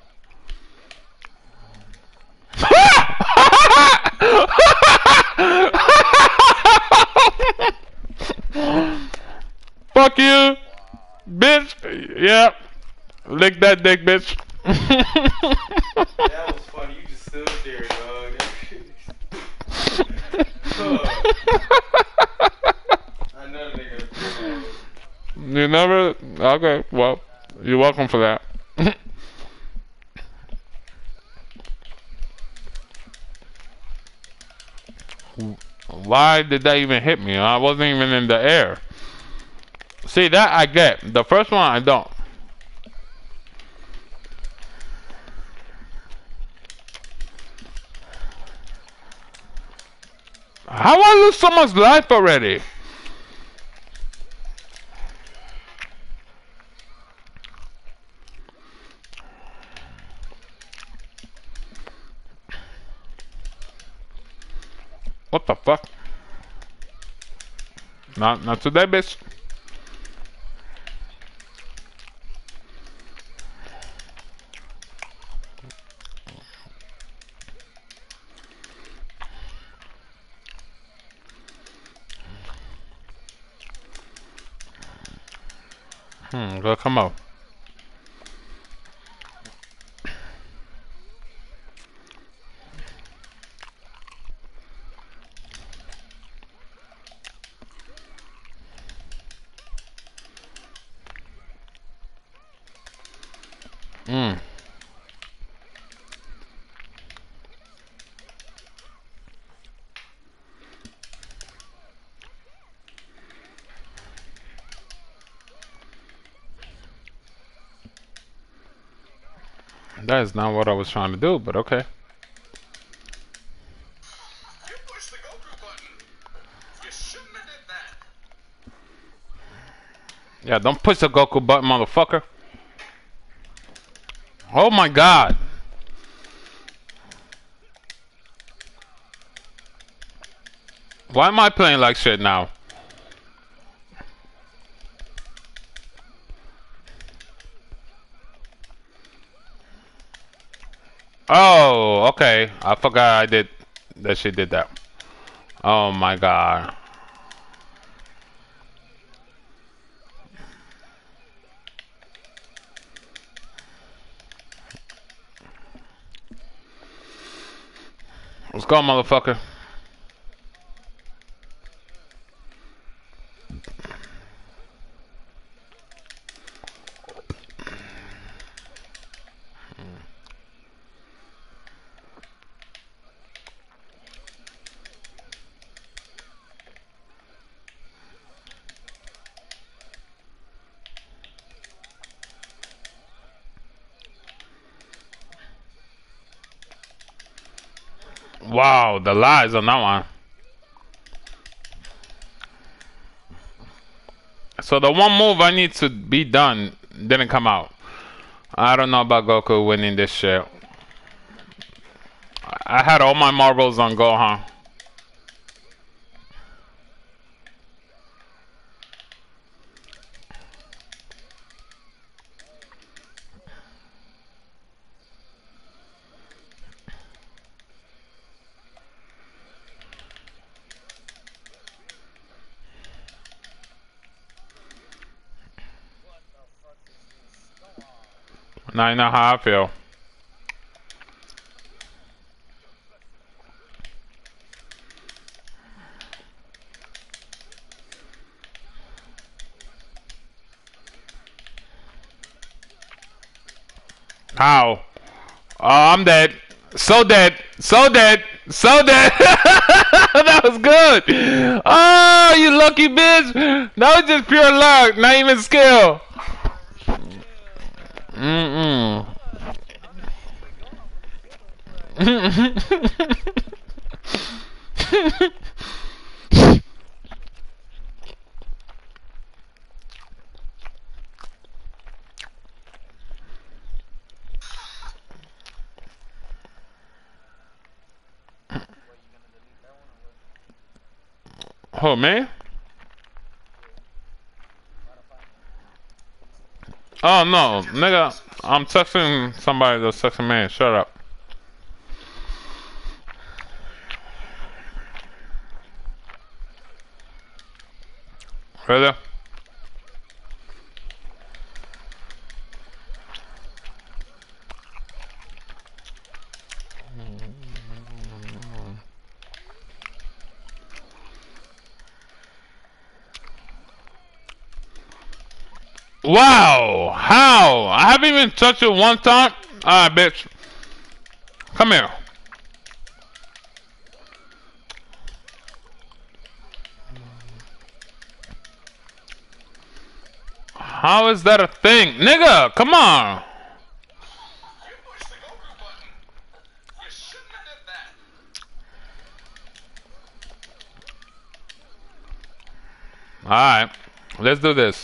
Fuck you, bitch. Yeah. Lick that dick, bitch. That was funny. You just stood there, dog. I know the nigga. You never? Okay, well, you're welcome for that. Why did that even hit me? I wasn't even in the air. See, that I get. The first one, I don't. How I lose so much life already? What the fuck? Not, not today, bitch. Hmm, go come on. Hmm. That is not what I was trying to do, but okay. You pushed the Goku button. You shouldn't have did that. Yeah, don't push the Goku button, Why am I playing like shit now? Oh, okay. I forgot I did that. She did that. Oh my god. Let's go, motherfucker. Wow, the lies on that one. So the one move I need to be done didn't come out. I don't know about Goku winning this shit. I had all my marbles on Gohan. Now you know how I feel. How? Oh, I'm dead. So dead. So dead. So dead. That was good. Oh, you lucky bitch. That was just pure luck. Not even skill. Mm-mm. Oh, man. Oh, no. Nigga, I'm texting somebody that's texting me. Shut up. Really? Wow! How? I haven't even touched it one time. Alright, bitch. Come here. How is that a thing? Nigga, come on. Alright. Let's do this.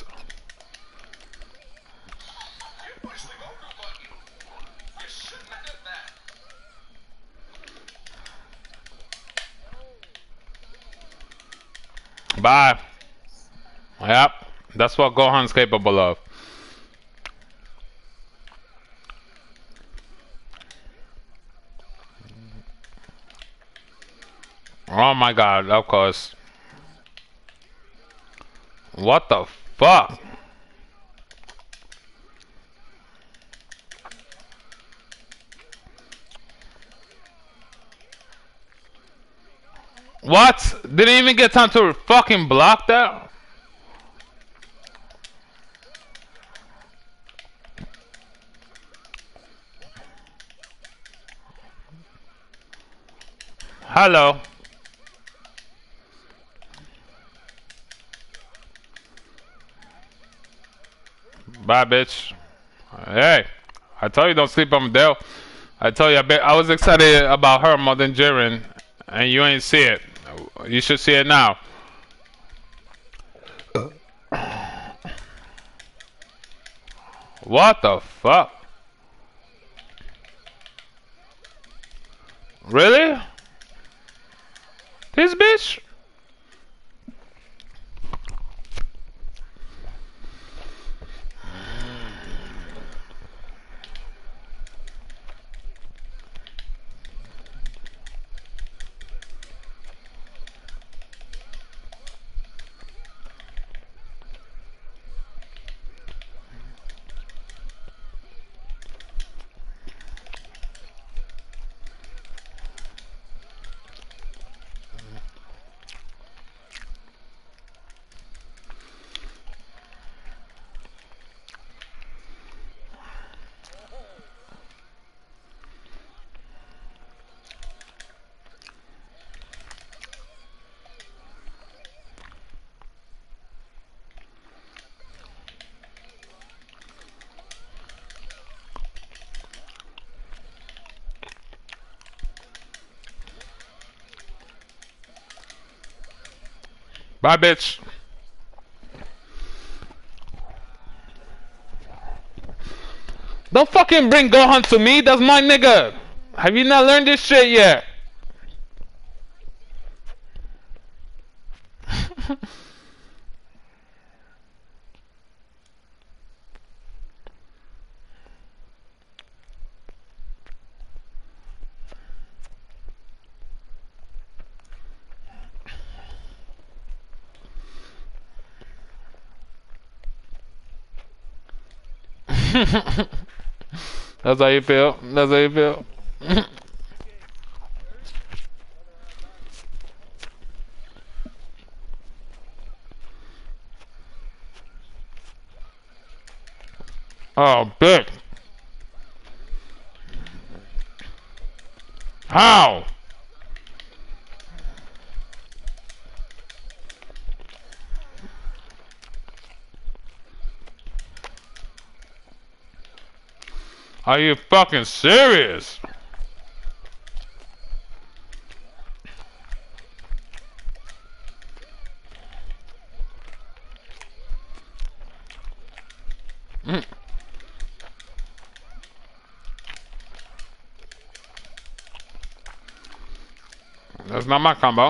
Bye. Yep. That's what Gohan's capable of. Oh my god, of course. What the fuck? What? Didn't even get time to fucking block that? Hello. Bye, bitch. Hey, I told you don't sleep on Dale. I told you I, bet I was excited about her more than Jiren, and you ain't see it. You should see it now. What the fuck? Really? This bitch? Bye, bitch. Don't fucking bring Gohan to me. That's my nigga. Have you not learned this shit yet? That's how you feel. That's how you feel. Oh, bitch. How? Are you fucking serious? Mm. That's not my combo.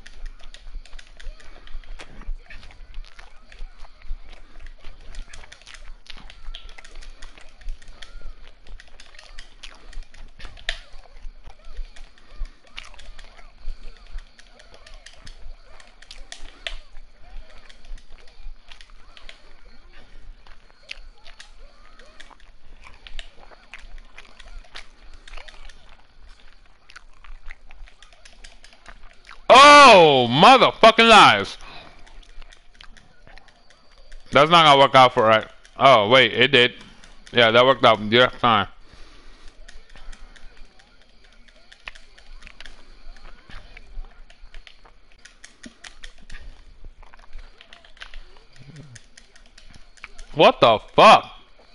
Oh, motherfucking lies. That's not gonna work out for right. Oh, wait, it did. Yeah, that worked out just fine. What the fuck?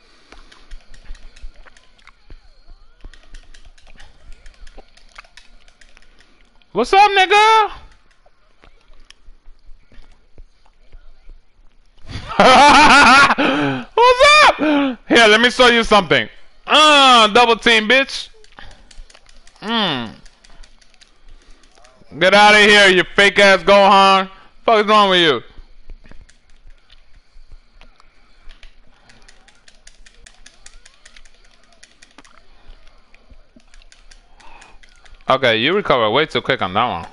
What's up, nigga? What's up? Here, let me show you something. Uh, double team, bitch. Mm. Get out of here, you fake ass Gohan. Fuck is wrong with you? Okay, you recover way too quick on that one.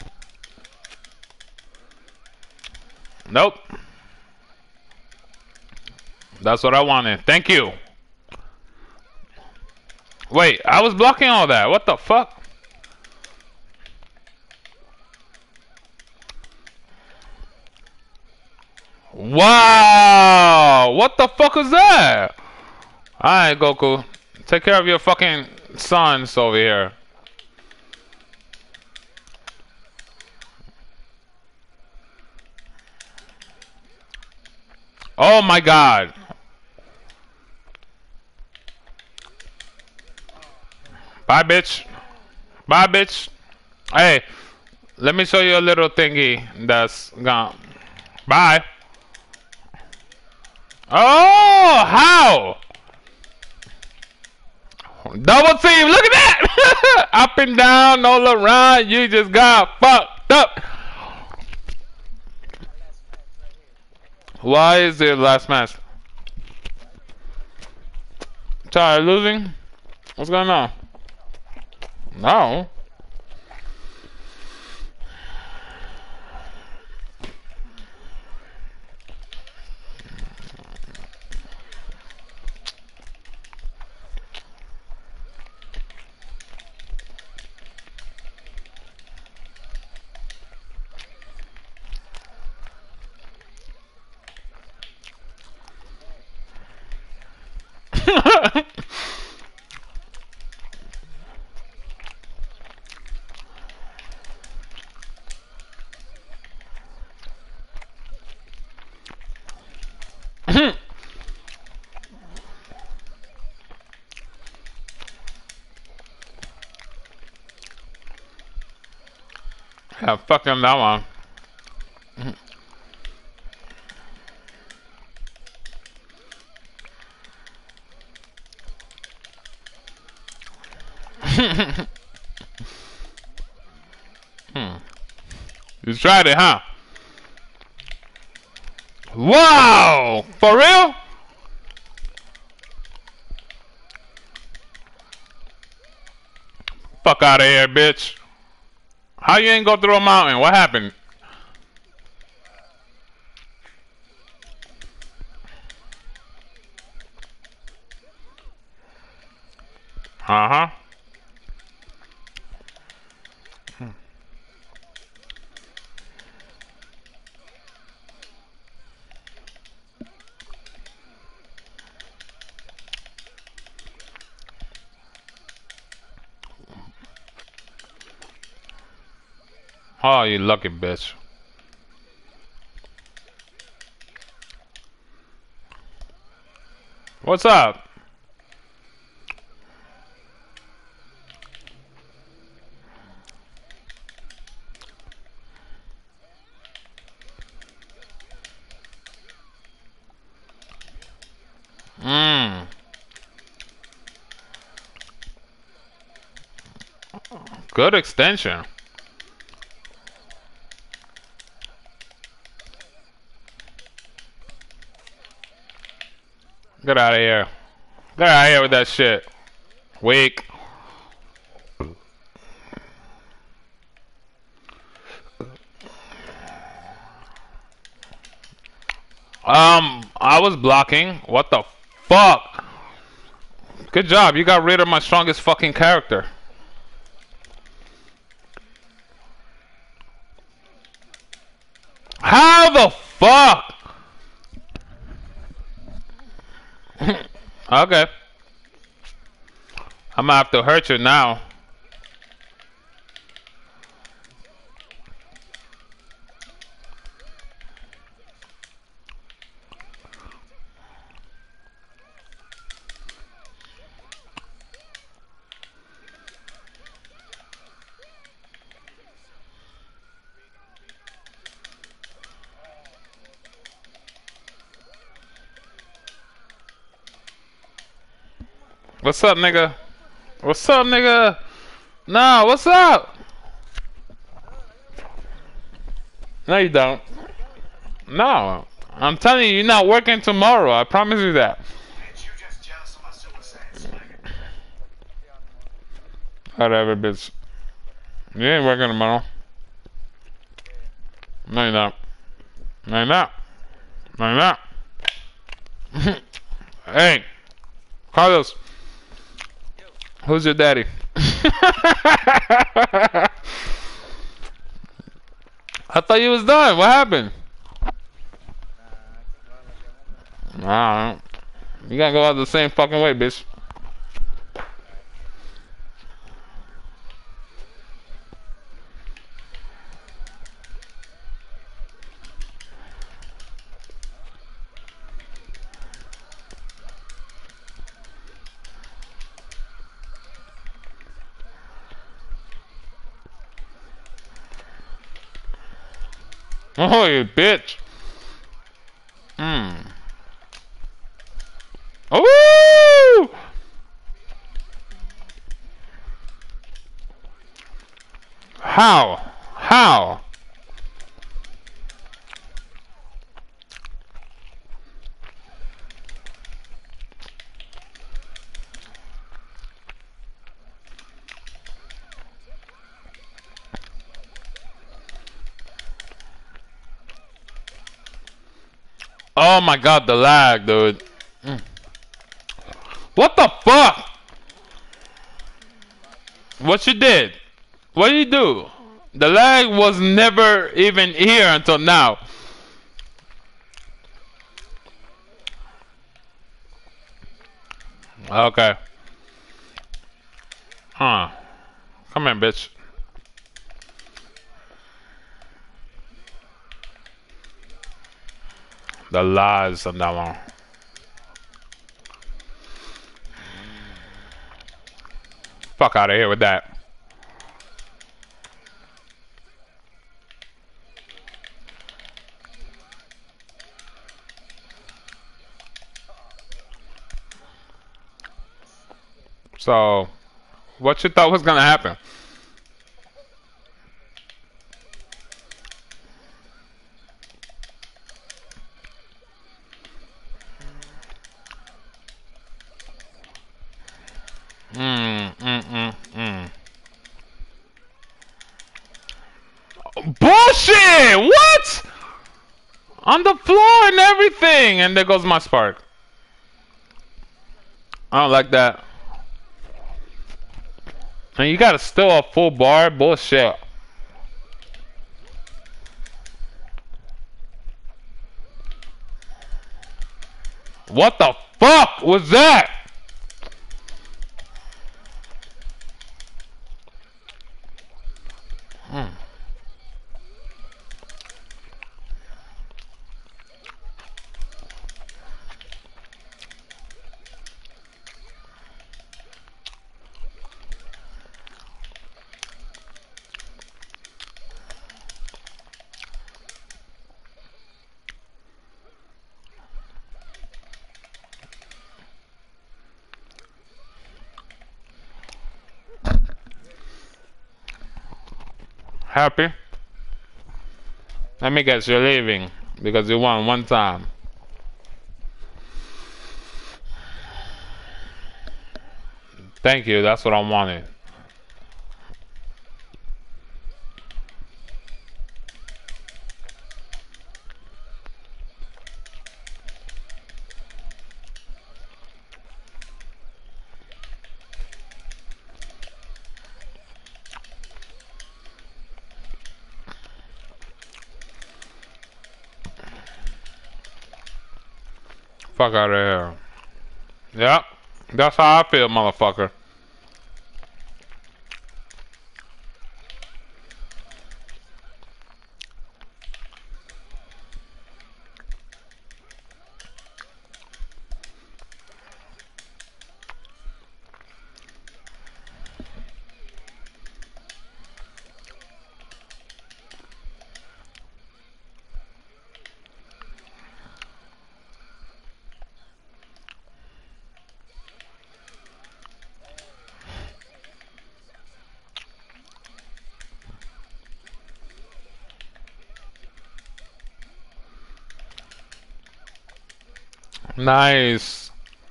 Nope. That's what I wanted. Thank you. Wait, I was blocking all that. What the fuck? Wow! What the fuck is that? Alright, Goku. Take care of your fucking sons over here. Oh my god. Bye, bitch. Bye, bitch. Hey, let me show you a little thingy that's gone. Bye. Oh, how? Double team, look at that! Up and down, all around, you just got fucked up. Why is it last match? Tired of losing? What's going on? No. Yeah, fucking that one. Hmm. You tried it, huh? Wow! For real? Fuck out of here, bitch. How you ain't go through a mountain? What happened? Uh-huh. Oh, you lucky bitch. What's up? Mmm. Good extension. Get out of here. Get out of here with that shit. Weak. Um, I was blocking. What the fuck? Good job. You got rid of my strongest fucking character. How the fuck? Okay. I'm gonna have to hurt you now. What's up, nigga? What's up, nigga? Nah, what's up? No, you don't. No. I'm telling you, you're not working tomorrow. I promise you that. Whatever, bitch. You ain't working tomorrow. No, you're not. No, you're not. No, you're not. Hey, Carlos. Who's your daddy? I thought you was done. What happened? Nah, you gotta go out the same fucking way, bitch. Oh, you bitch. Hmm. Oh! How? How? Oh my god, the lag, dude. Mm. What the fuck? What you did? What did you do? The lag was never even here until now. Okay. Huh. Come here, bitch. The lies on that one. Fuck out of here with that. So, What you thought was gonna happen? Mm, mm, mm, mm. Bullshit! What? On the floor and everything, and there goes my spark. I don't like that. And you gotta steal a full bar? Bullshit. What the fuck was that? Hmm. Happy? Let me guess, you're leaving because you won one time. Thank you, that's what I wanted. Fuck out of here. Yep, that's how I feel, motherfucker. Nice.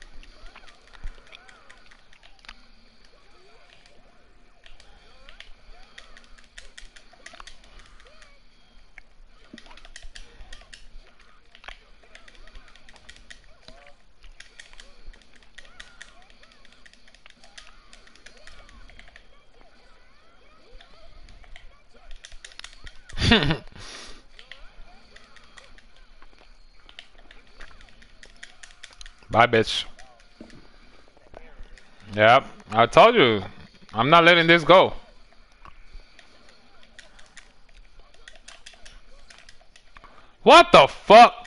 Bye, bitch. Yep, I told you. I'm not letting this go. What the fuck?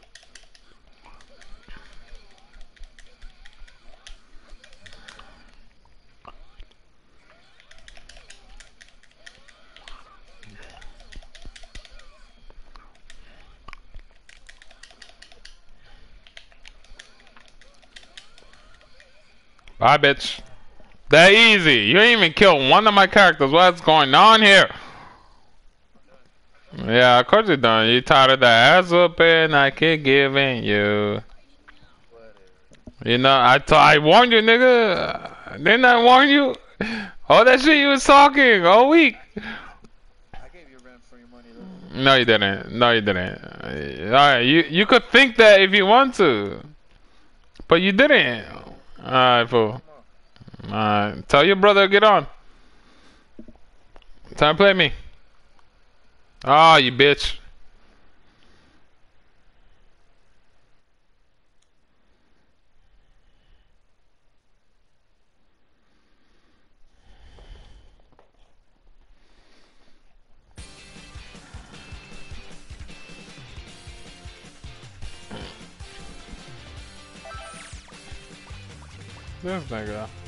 Bye, bitch. That easy. You ain't even killed one of my characters. What's going on here? Yeah, of course you done. You tired of the ass whooping I keep giving you. You know, I t I warned you, nigga. Didn't I warn you? All that shit you was talking all week. I gave you rent for your money though. No, you didn't. No, you didn't. Alright, you you could think that if you want to, but you didn't. Alright, fool. Alright, tell your brother to get on. Time to play me. Ah, oh, you bitch. This nigga.